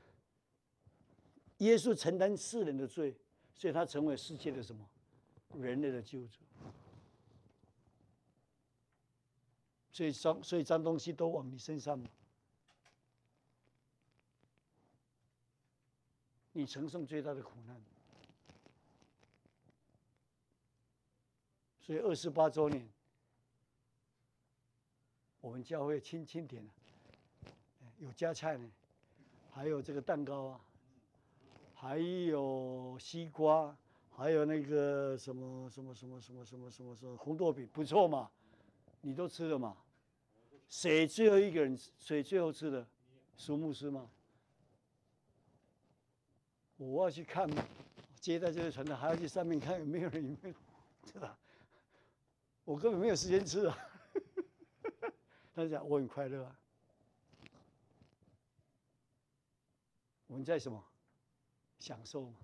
耶稣承担世人的罪，所以他成为世界的什么？人类的救主。所以脏东西都往你身上嘛，你承受最大的苦难。所以28周年，我们教会清点了，有加菜呢，还有这个蛋糕啊，还有西瓜，还有那个什么红豆饼，不错嘛。你都吃了嘛？谁最后一个人？谁最后吃的？苏牧师吗？我要去看接待这个传道，还要去上面看有没有人有没有吃啊？我根本没有时间吃啊。他讲我很快乐啊。我们在什么？享受嘛。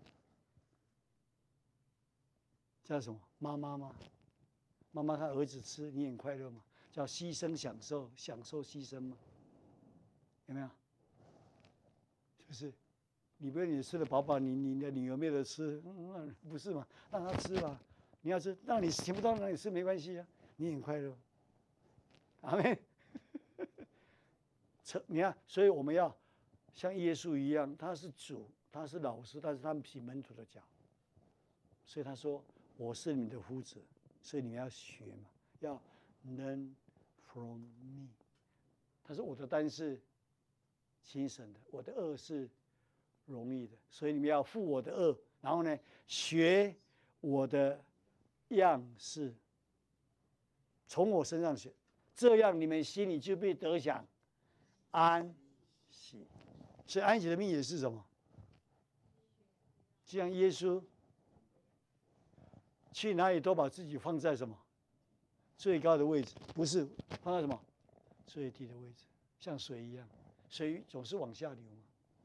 叫什么？妈妈吗？妈妈看儿子吃，你很快乐嘛？叫牺牲享受，享受牺牲嘛？有没有？是不是？你不是你吃得饱饱，你的女儿没有得吃，不是嘛？让她吃嘛。你要吃，让你听不到让你吃没关系啊，你很快乐。阿们。你看，所以我们要像耶稣一样，他是主，他是老师，但是他们洗门徒的脚。所以他说：“我是你的夫子。”所以你们要学嘛，要 learn from me。他说：“我的担是轻省的，我的恶是容易的。”所以你们要负我的恶，然后呢，学我的样式，从我身上学，这样你们心里就被得享安息。所以安息的秘诀是什么？就像耶稣去哪里都把自己放在什么最高的位置，不是放在什么最低的位置，像水一样，水总是往下流嘛，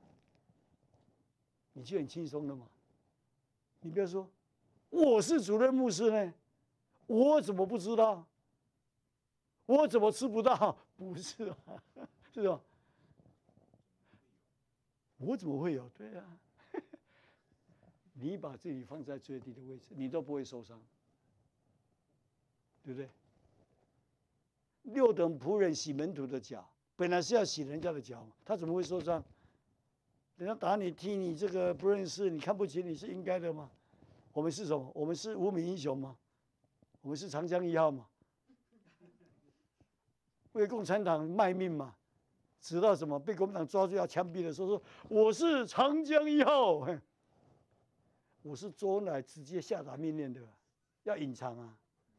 你就很轻松了嘛。你不要说我是主任牧师呢，我怎么不知道？我怎么吃不到？不是啊，是吧？我怎么会有？对啊。你把自己放在最低的位置，你都不会受伤，对不对？六等仆人洗门徒的脚，本来是要洗人家的脚，他怎么会受伤？人家打你、踢你，这个不认识，你看不起你是应该的吗？我们是什么？我们是无名英雄吗？我们是长江一号吗？为共产党卖命嘛？直到什么被国民党抓住要枪毙的时候，说我是长江一号。我是周恩来直接下达命令的，要隐藏啊。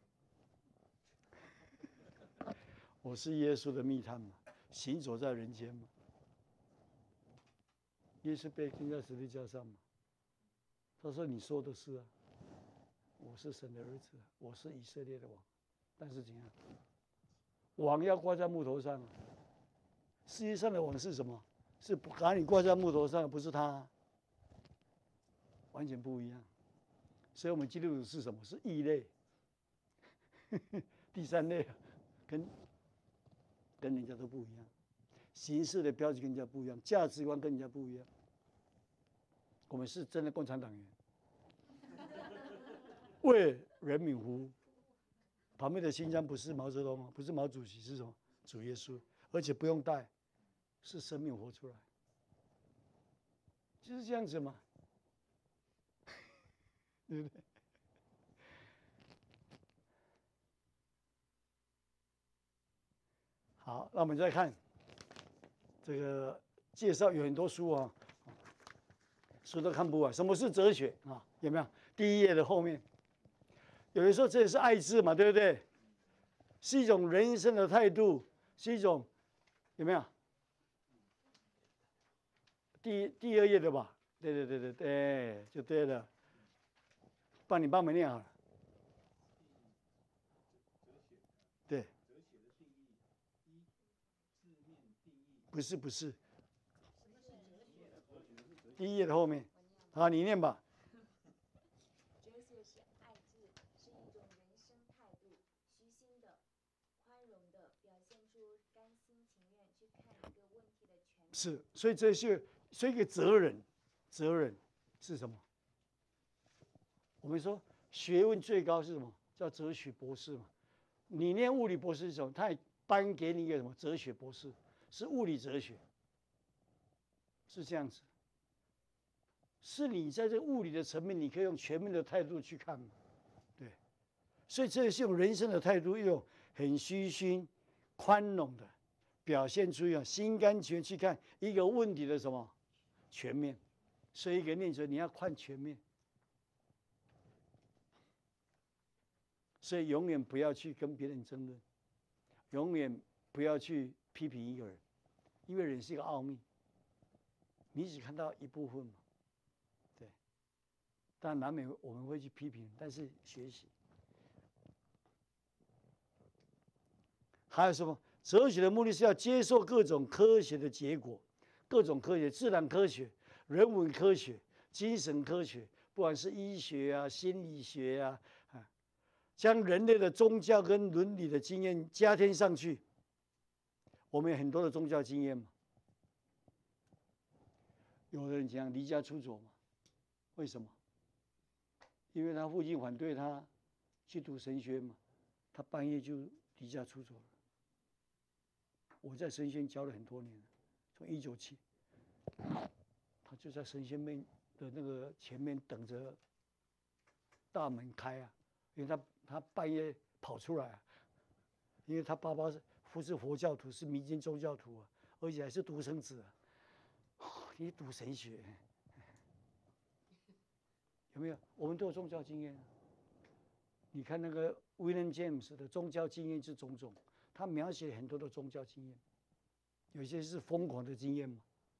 我是耶稣的密探嘛，行走在人间嘛。耶稣被钉在十字架上嘛，他说：“你说的是啊，我是神的儿子，我是以色列的王。”但是怎样？王要挂在木头上啊。世界上的王是什么？是把你挂在木头上，不是他啊。完全不一样，所以我们基督徒是什么？是异类。第三类，跟跟人家都不一样，行事的标准跟人家不一样，价值观跟人家不一样。我们是真的共产党员，为人民服务。旁边的新疆不是毛泽东，不是毛主席，是什么？主耶稣，而且不用带，是生命活出来，就是这样子嘛，对不对？好，那我们再看这个介绍，有很多书啊，书都看不完。什么是哲学啊？有没有？第一页的后面，有人说这也是爱智嘛，对不对？是一种人生的态度，是一种有没有？第二页的吧？对，就对了。帮你念好了。对。不是。第一页的后面，好，你念吧。 哲学是爱智，是一种人生态度，虚心的、宽容的表现出甘心情愿去看一个问题的全面。 是，所以这是一个责任是什么？我们说学问最高是什么？叫哲学博士嘛。你念物理博士是什么？他也颁给你一个什么哲学博士，是物理哲学，是这样子。是你在这物理的层面，你可以用全面的态度去看嘛，对。所以这是用人生的态度，用很虚心、宽容的表现出一种心甘情愿去看一个问题的什么全面。所以一个念者你要看全面，所以永远不要去跟别人争论，永远不要去批评一个人，因为人是一个奥秘，你只看到一部分嘛。但难免我们会去批评，但是学习。还有什么？哲学的目的是要接受各种科学的结果，各种科学，自然科学、人文科学、精神科学，不管是医学啊、心理学啊，将人类的宗教跟伦理的经验加添上去。我们有很多的宗教经验嘛，有的人讲离家出走嘛，为什么？因为他父亲反对他去读神学嘛，他半夜就离家出走了。我在神学教了很多年，从197，他就在神学院的那个前面等着大门开啊，因为他半夜跑出来啊，因为他爸爸不是佛教徒，是民间宗教徒啊，而且还是独生子啊，你读神学。有没有？我们都有宗教经验啊。你看那个 William James 的宗教经验之种种，他描写很多的宗教经验，有些是疯狂的经验嘛。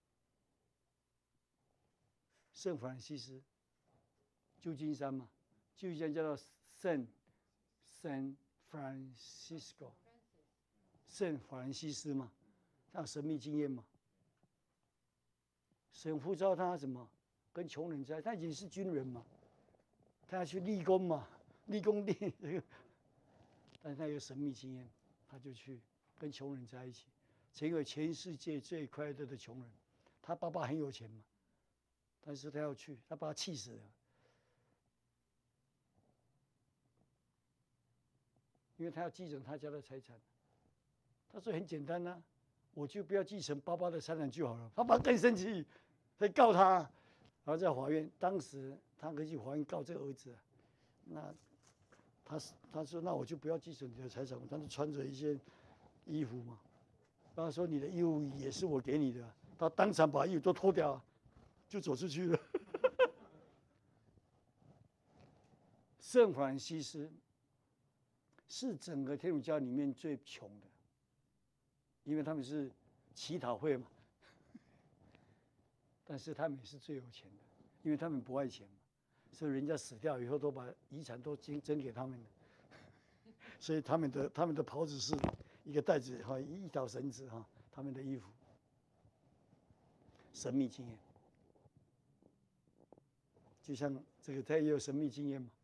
圣弗兰西斯，旧金山嘛，旧金山叫做圣 Francisco， 圣法兰西斯嘛，他有神秘经验嘛。神呼召他什么？跟穷人在，他已经是军人嘛，他要去立功嘛，立功殿这个，但是他有神秘经验，他就去跟穷人在一起，成为全世界最快乐的穷人。他爸爸很有钱嘛，但是他要去，他把他气死了，因为他要继承他家的财产。他说很简单呐，我就不要继承爸爸的财产就好了。爸爸更生气，他告他。然后在法院，当时他可以去法院告这个儿子啊，那他说那我就不要继承你的财产，他就穿着一件衣服嘛，他说你的衣服也是我给你的，他当场把衣服都脱掉，就走出去了。圣法兰西斯是整个天主教里面最穷的，因为他们是祈祷会嘛。但是他们也是最有钱的，因为他们不爱钱嘛，所以人家死掉以后都把遗产都捐给他们了，所以他们的袍子是一个带子哈，一条绳子哈，他们的衣服，神秘经验，就像这个他也有神秘经验嘛。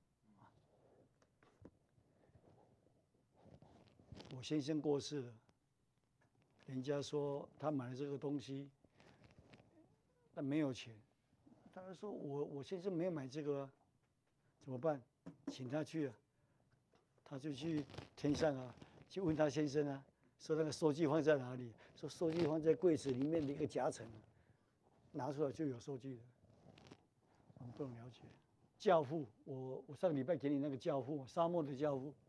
我先生过世了， 人家说他买了这个东西，但没有钱，他说我先生没有买这个啊，怎么办？请他去啊，他就去天上啊，去问他先生啊，说那个收据放在哪里？说收据放在柜子里面的一个夹层，拿出来就有收据了。我们不能了解。教父，我上个礼拜给你那个教父，沙漠的教父。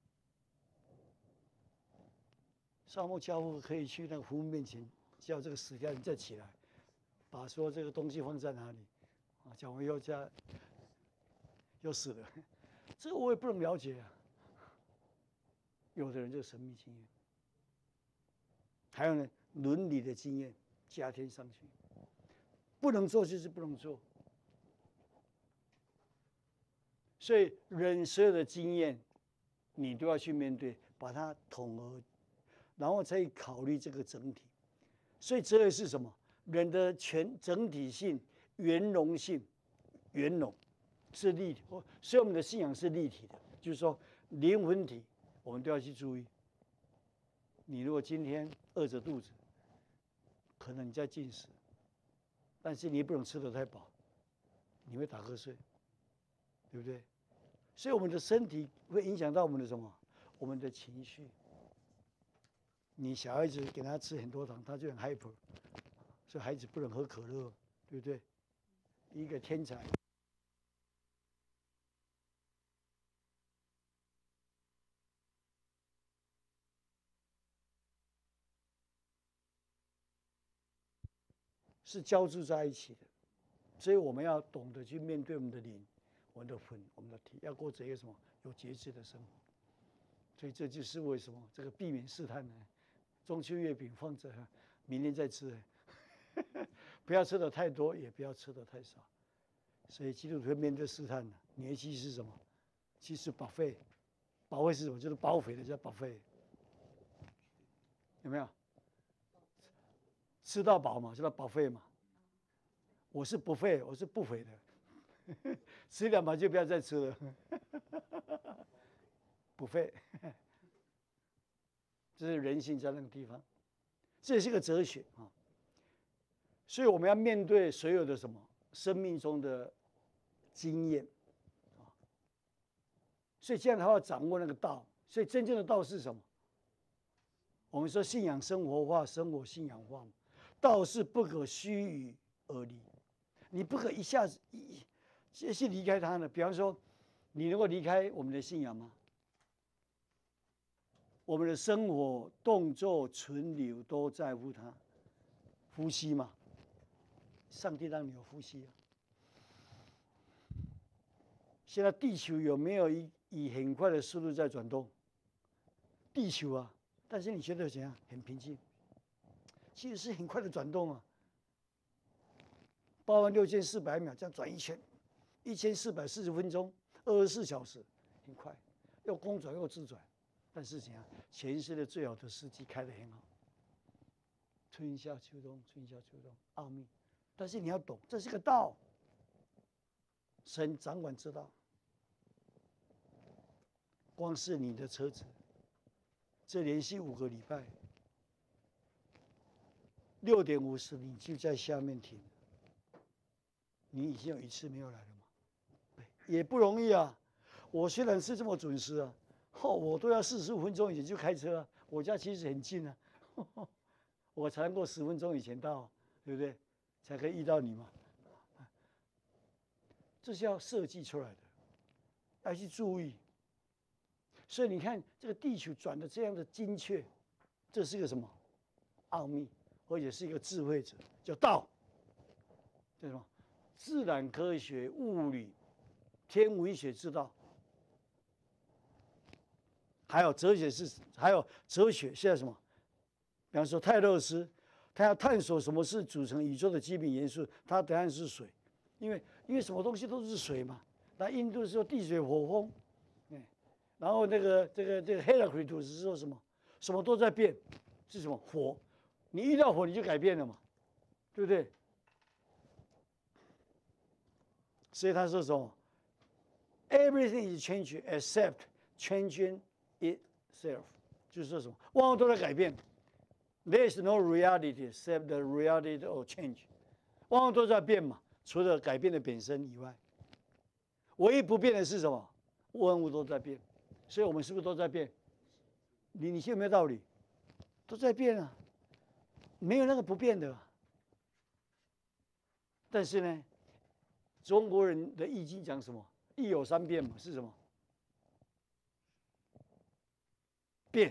沙漠教父可以去那个湖面前，叫这个死掉人再起来，把说这个东西放在哪里，啊，讲完以后又死了，这个我也不能了解啊。有的人就神秘经验，还有呢伦理的经验加添上去，不能做就是不能做。所以人所有的经验，你都要去面对，把它统合。然后才考虑这个整体，所以哲学是什么？人的整体性、圆融性，圆融是立体，所以我们的信仰是立体的，就是说灵魂体，我们都要去注意。你如果今天饿着肚子，可能你在进食，但是你也不能吃得太饱，你会打瞌睡，对不对？所以我们的身体会影响到我们的什么？我们的情绪。你小孩子给他吃很多糖，他就很 hyper， 所以孩子不能喝可乐，对不对？一个天才，是交织在一起的，所以我们要懂得去面对我们的灵、我们的魂、我们的体，要过着一个什么有节制的生活。所以这就是为什么这个避免试探呢？中秋月饼放着，明天再吃，不要吃的太多，也不要吃的太少。所以基督徒会面对试探的，你的其实是什么？其实保费，保费是什么？就是保肥的叫保费，有没有？吃到饱嘛，叫保费嘛。我是不费，我是不肥的，吃2把就不要再吃了，不费。这是人性在那个地方，这也是个哲学啊。所以我们要面对所有的什么生命中的经验啊。所以这样的话要掌握那个道。所以真正的道是什么？我们说信仰生活化，生活信仰化。道是不可虚与而离，你不可一下子去离开它呢。比方说，你能够离开我们的信仰吗？我们的生活、动作、存留都在乎它。呼吸嘛，上帝让你有呼吸啊。现在地球有没有以很快的速度在转动？地球啊，但是你觉得怎样？很平静。其实是很快的转动啊，86400秒这样转一圈，1440分钟，24小时，很快，又公转又自转。但是怎样？全世界最好的司机开得很好，春夏秋冬，春夏秋冬，奥秘。但是你要懂，这是个道，神掌管之道。光是你的车子，这连续5个礼拜，6点50你就在下面停，你已经有1次没有来了嘛？也不容易啊。我虽然是这么准时啊。我都要45分钟以前就开车啊，我家其实很近啊，我才能够10分钟以前到，对不对？才可以遇到你嘛。这是要设计出来的，要去注意。所以你看这个地球转的这样的精确，这是个什么奥秘，而且是一个智慧者，叫道。叫什么？自然科学、物理、天文学之道。还有哲学现在什么？比方说泰勒斯，他要探索什么是组成宇宙的基本元素，他答案是水，因为什么东西都是水嘛。那印度说地水火风，然后这个 Heraclitus 是说什么？什么都在变，是什么？火，你遇到火你就改变了嘛，对不对？所以他说什么 ？Everything is changing except changing itself， 就是说什么？万物都在改变， There is no reality except the reality of change。万物都在变嘛，除了改变的本身以外，唯一不变的是什么？万物都在变，所以我们是不是都在变？你信有没有道理？都在变啊，没有那个不变的。但是呢，中国人的易经讲什么？易有三变嘛，是什么？变，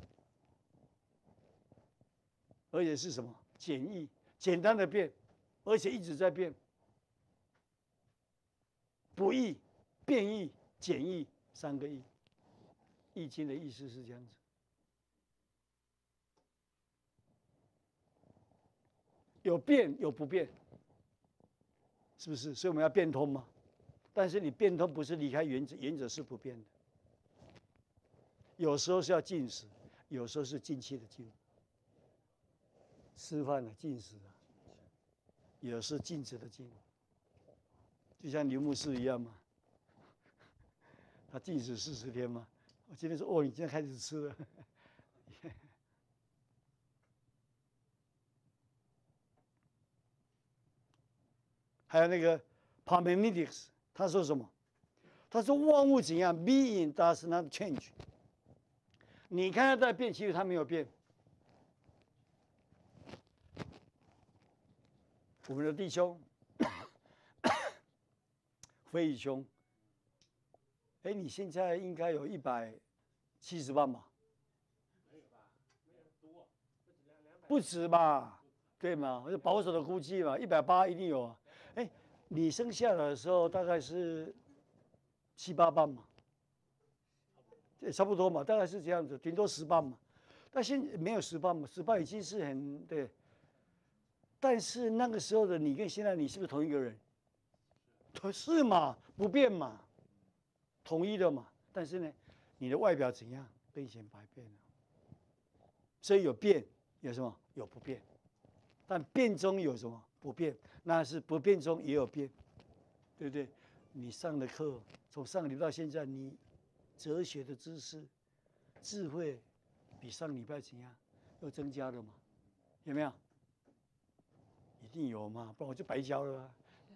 而且是什么？简易，简单的变，而且一直在变。不易、变易、简易三个易。易经的意思是这样子。有变有不变，是不是？所以我们要变通嘛。但是你变通不是离开原则，原则是不变的。有时候是要进食，有时候是进气的进。吃饭的进食啊，有时禁止的禁。就像刘牧师一样嘛，他禁食40天嘛。我今天说哦，你今天开始吃了。还有那个 Parmenides， 他说什么？他说万物怎样 ，being does not change。你看他在变，其实他没有变。我们的弟兄飞宇兄，哎，你现在应该有170万吧？没有吧？没有多，不止吧？对嘛？我就保守的估计嘛，180一定有啊。哎，你生下来的时候大概是7、8万嘛，也差不多嘛，大概是这样子，顶多10万嘛。但现在没有10万嘛，10万已经是很对。但是那个时候的你跟现在你是不是同一个人？是嘛，不变嘛，统一的嘛。但是呢，你的外表怎样，跟以前百变了。所以有变，有什么？有不变。但变中有什么？不变。那是不变中也有变，对不对？你上的课，从上个礼拜到现在，你哲学的知识、智慧，比上礼拜怎样又增加了嘛？有没有？一定有嘛，不然我就白教了啊。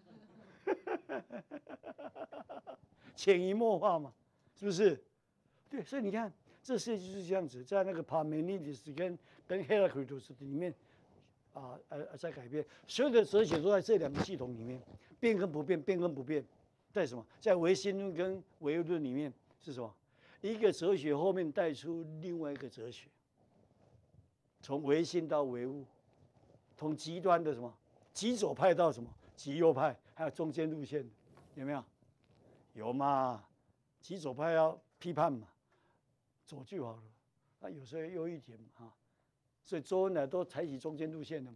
潜移默化嘛，是不是？对，所以你看，这世界就是这样子，在那个 Parmenides 跟 Heraclitus 里面在改变。所有的哲学都在这2个系统里面，变跟不变，变跟不变，在什么？在唯心论跟唯物论里面是什么？一个哲学后面带出另外一个哲学，从唯心到唯物，从极端的什么极左派到什么极右派，还有中间路线，有没有？有嘛？极左派要批判嘛，左就好了。那有时候右一点嘛，所以周恩来都采取中间路线的嘛。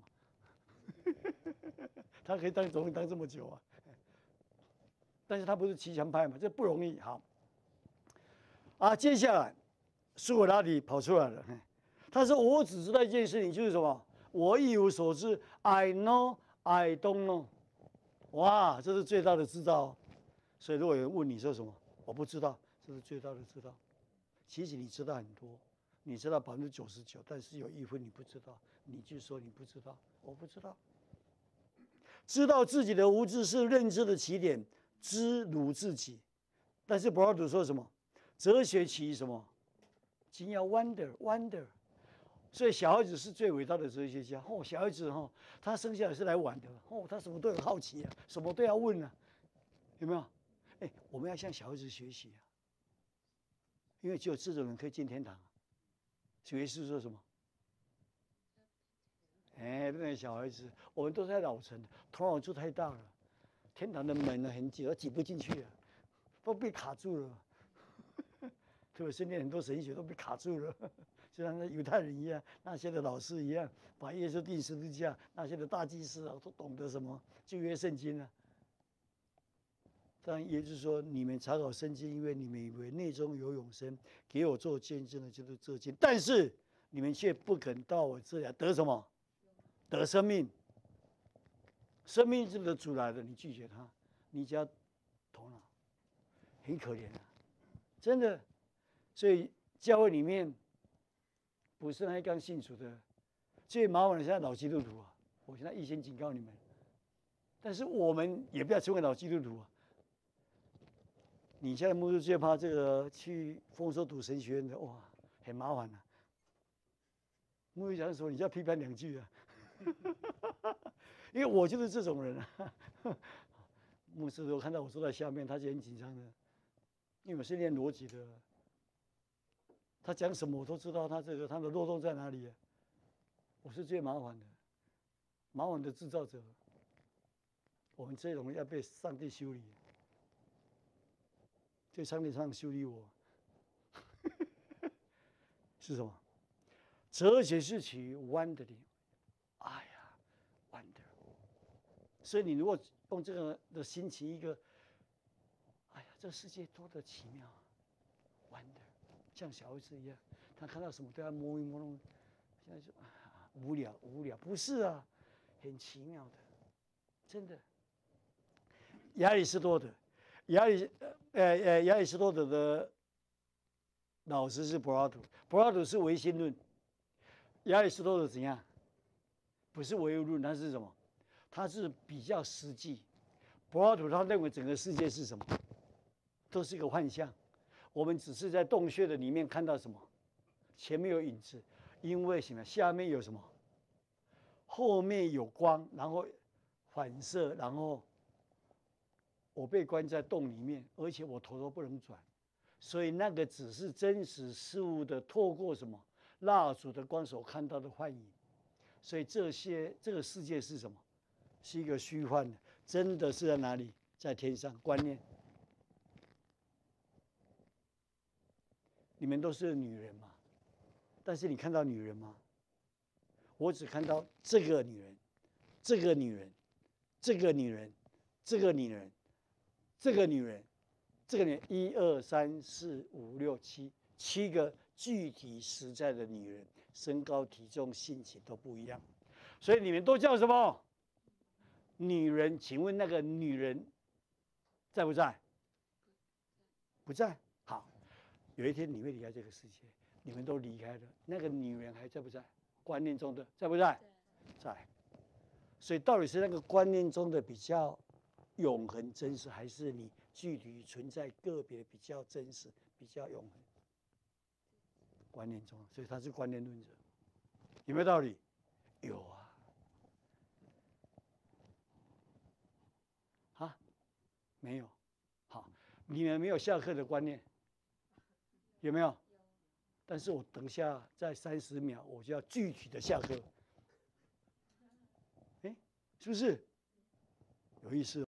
他可以当总统当这么久啊，但是他不是骑墙派嘛，这不容易。好，接下来苏格拉底跑出来了，他说：“我只知道一件事情，就是什么？我一无所知 ，I know I don't know。”哇，这是最大的知道。所以如果有人问你说什么，我不知道，这是最大的知道。其实你知道很多，你知道99%，但是有1分你不知道，你就说你不知道，我不知道。知道自己的无知是认知的起点，知如自己。但是柏拉图说什么？哲学起于什么？仅要 wonder。所以小孩子是最伟大的哲学家。小孩子他生下来是来玩的。他什么都很好奇啊，什么都要问啊，有没有？我们要向小孩子学习啊，因为只有这种人可以进天堂。主耶稣说什么？那个小孩子，我们都在老城，头脑就太大了，天堂的门呢很挤，挤不进去啊，都被卡住了。特别是念很多神学都被卡住了，就像那犹太人一样，那些的老师一样，把耶稣钉十字架，那些的大祭司啊，都懂得什么旧约圣经啊。但也就是说，你们查考圣经，因为你们以为内中有永生，给我做见证的就是这经，但是你们却不肯到我这里来得什么？得生命。生命是个主来的，你拒绝他，你只要头脑，很可怜啊，真的。所以教会里面不是那刚信主的， 最麻烦的现在老基督徒啊，我现在预先警告你们，但是我们也不要成为老基督徒啊。你现在牧师最怕这个去丰收读神学院的，哇，很麻烦啊。牧师讲说，你就要批判2句啊，因为我就是这种人啊。牧师如果看到我坐在下面，他就很紧张的，因为我是练逻辑的，他讲什么我都知道他的漏洞在哪里啊。我是最麻烦的，麻烦的制造者。我们这种要被上帝修理，对上帝上修理我，是什么？哲学是取 wondering， 哎呀 ，wonder。所以你如果用这个的心情，一个，哎呀，这世界多的奇妙 ，wonder， 像小孩子一样，他看到什么都要摸一摸弄，现在就无聊，不是啊，很奇妙的，真的。亚里士多德的老师是柏拉图，柏拉图是唯心论，亚里士多德怎样？不是唯物论，他是什么？他是比较实际。柏拉图他认为整个世界是什么？都是一个幻象，我们只是在洞穴的里面看到什么？前面有影子，因为什么？下面有什么？后面有光，然后反射，然后我被关在洞里面，而且我头都不能转，所以那个只是真实事物的透过什么蜡烛的光所看到的幻影。所以这个世界是什么？是一个虚幻的，真的是在哪里？在天上。观念，你们都是女人嘛，但是你看到女人吗？我只看到这个女人，这个女人，这个女人，这个女人，这个女人，这个女人，1、2、3、4、5、6、7个具体实在的女人，身高、体重、性情都不一样，所以你们都叫什么？女人。请问那个女人在不在？不在。好，有一天你会离开这个世界，你们都离开了，那个女人还在不在？观念中的在不在？在。所以到底是那个观念中的比较永恒真实，还是你具体存在个别比较真实、比较永恒？观念中，所以他是观念论者，有没有道理？有啊。啊，没有。好，你们没有下课的观念，有没有？但是我等下在30秒，我就要具体的下课，是不是？有意思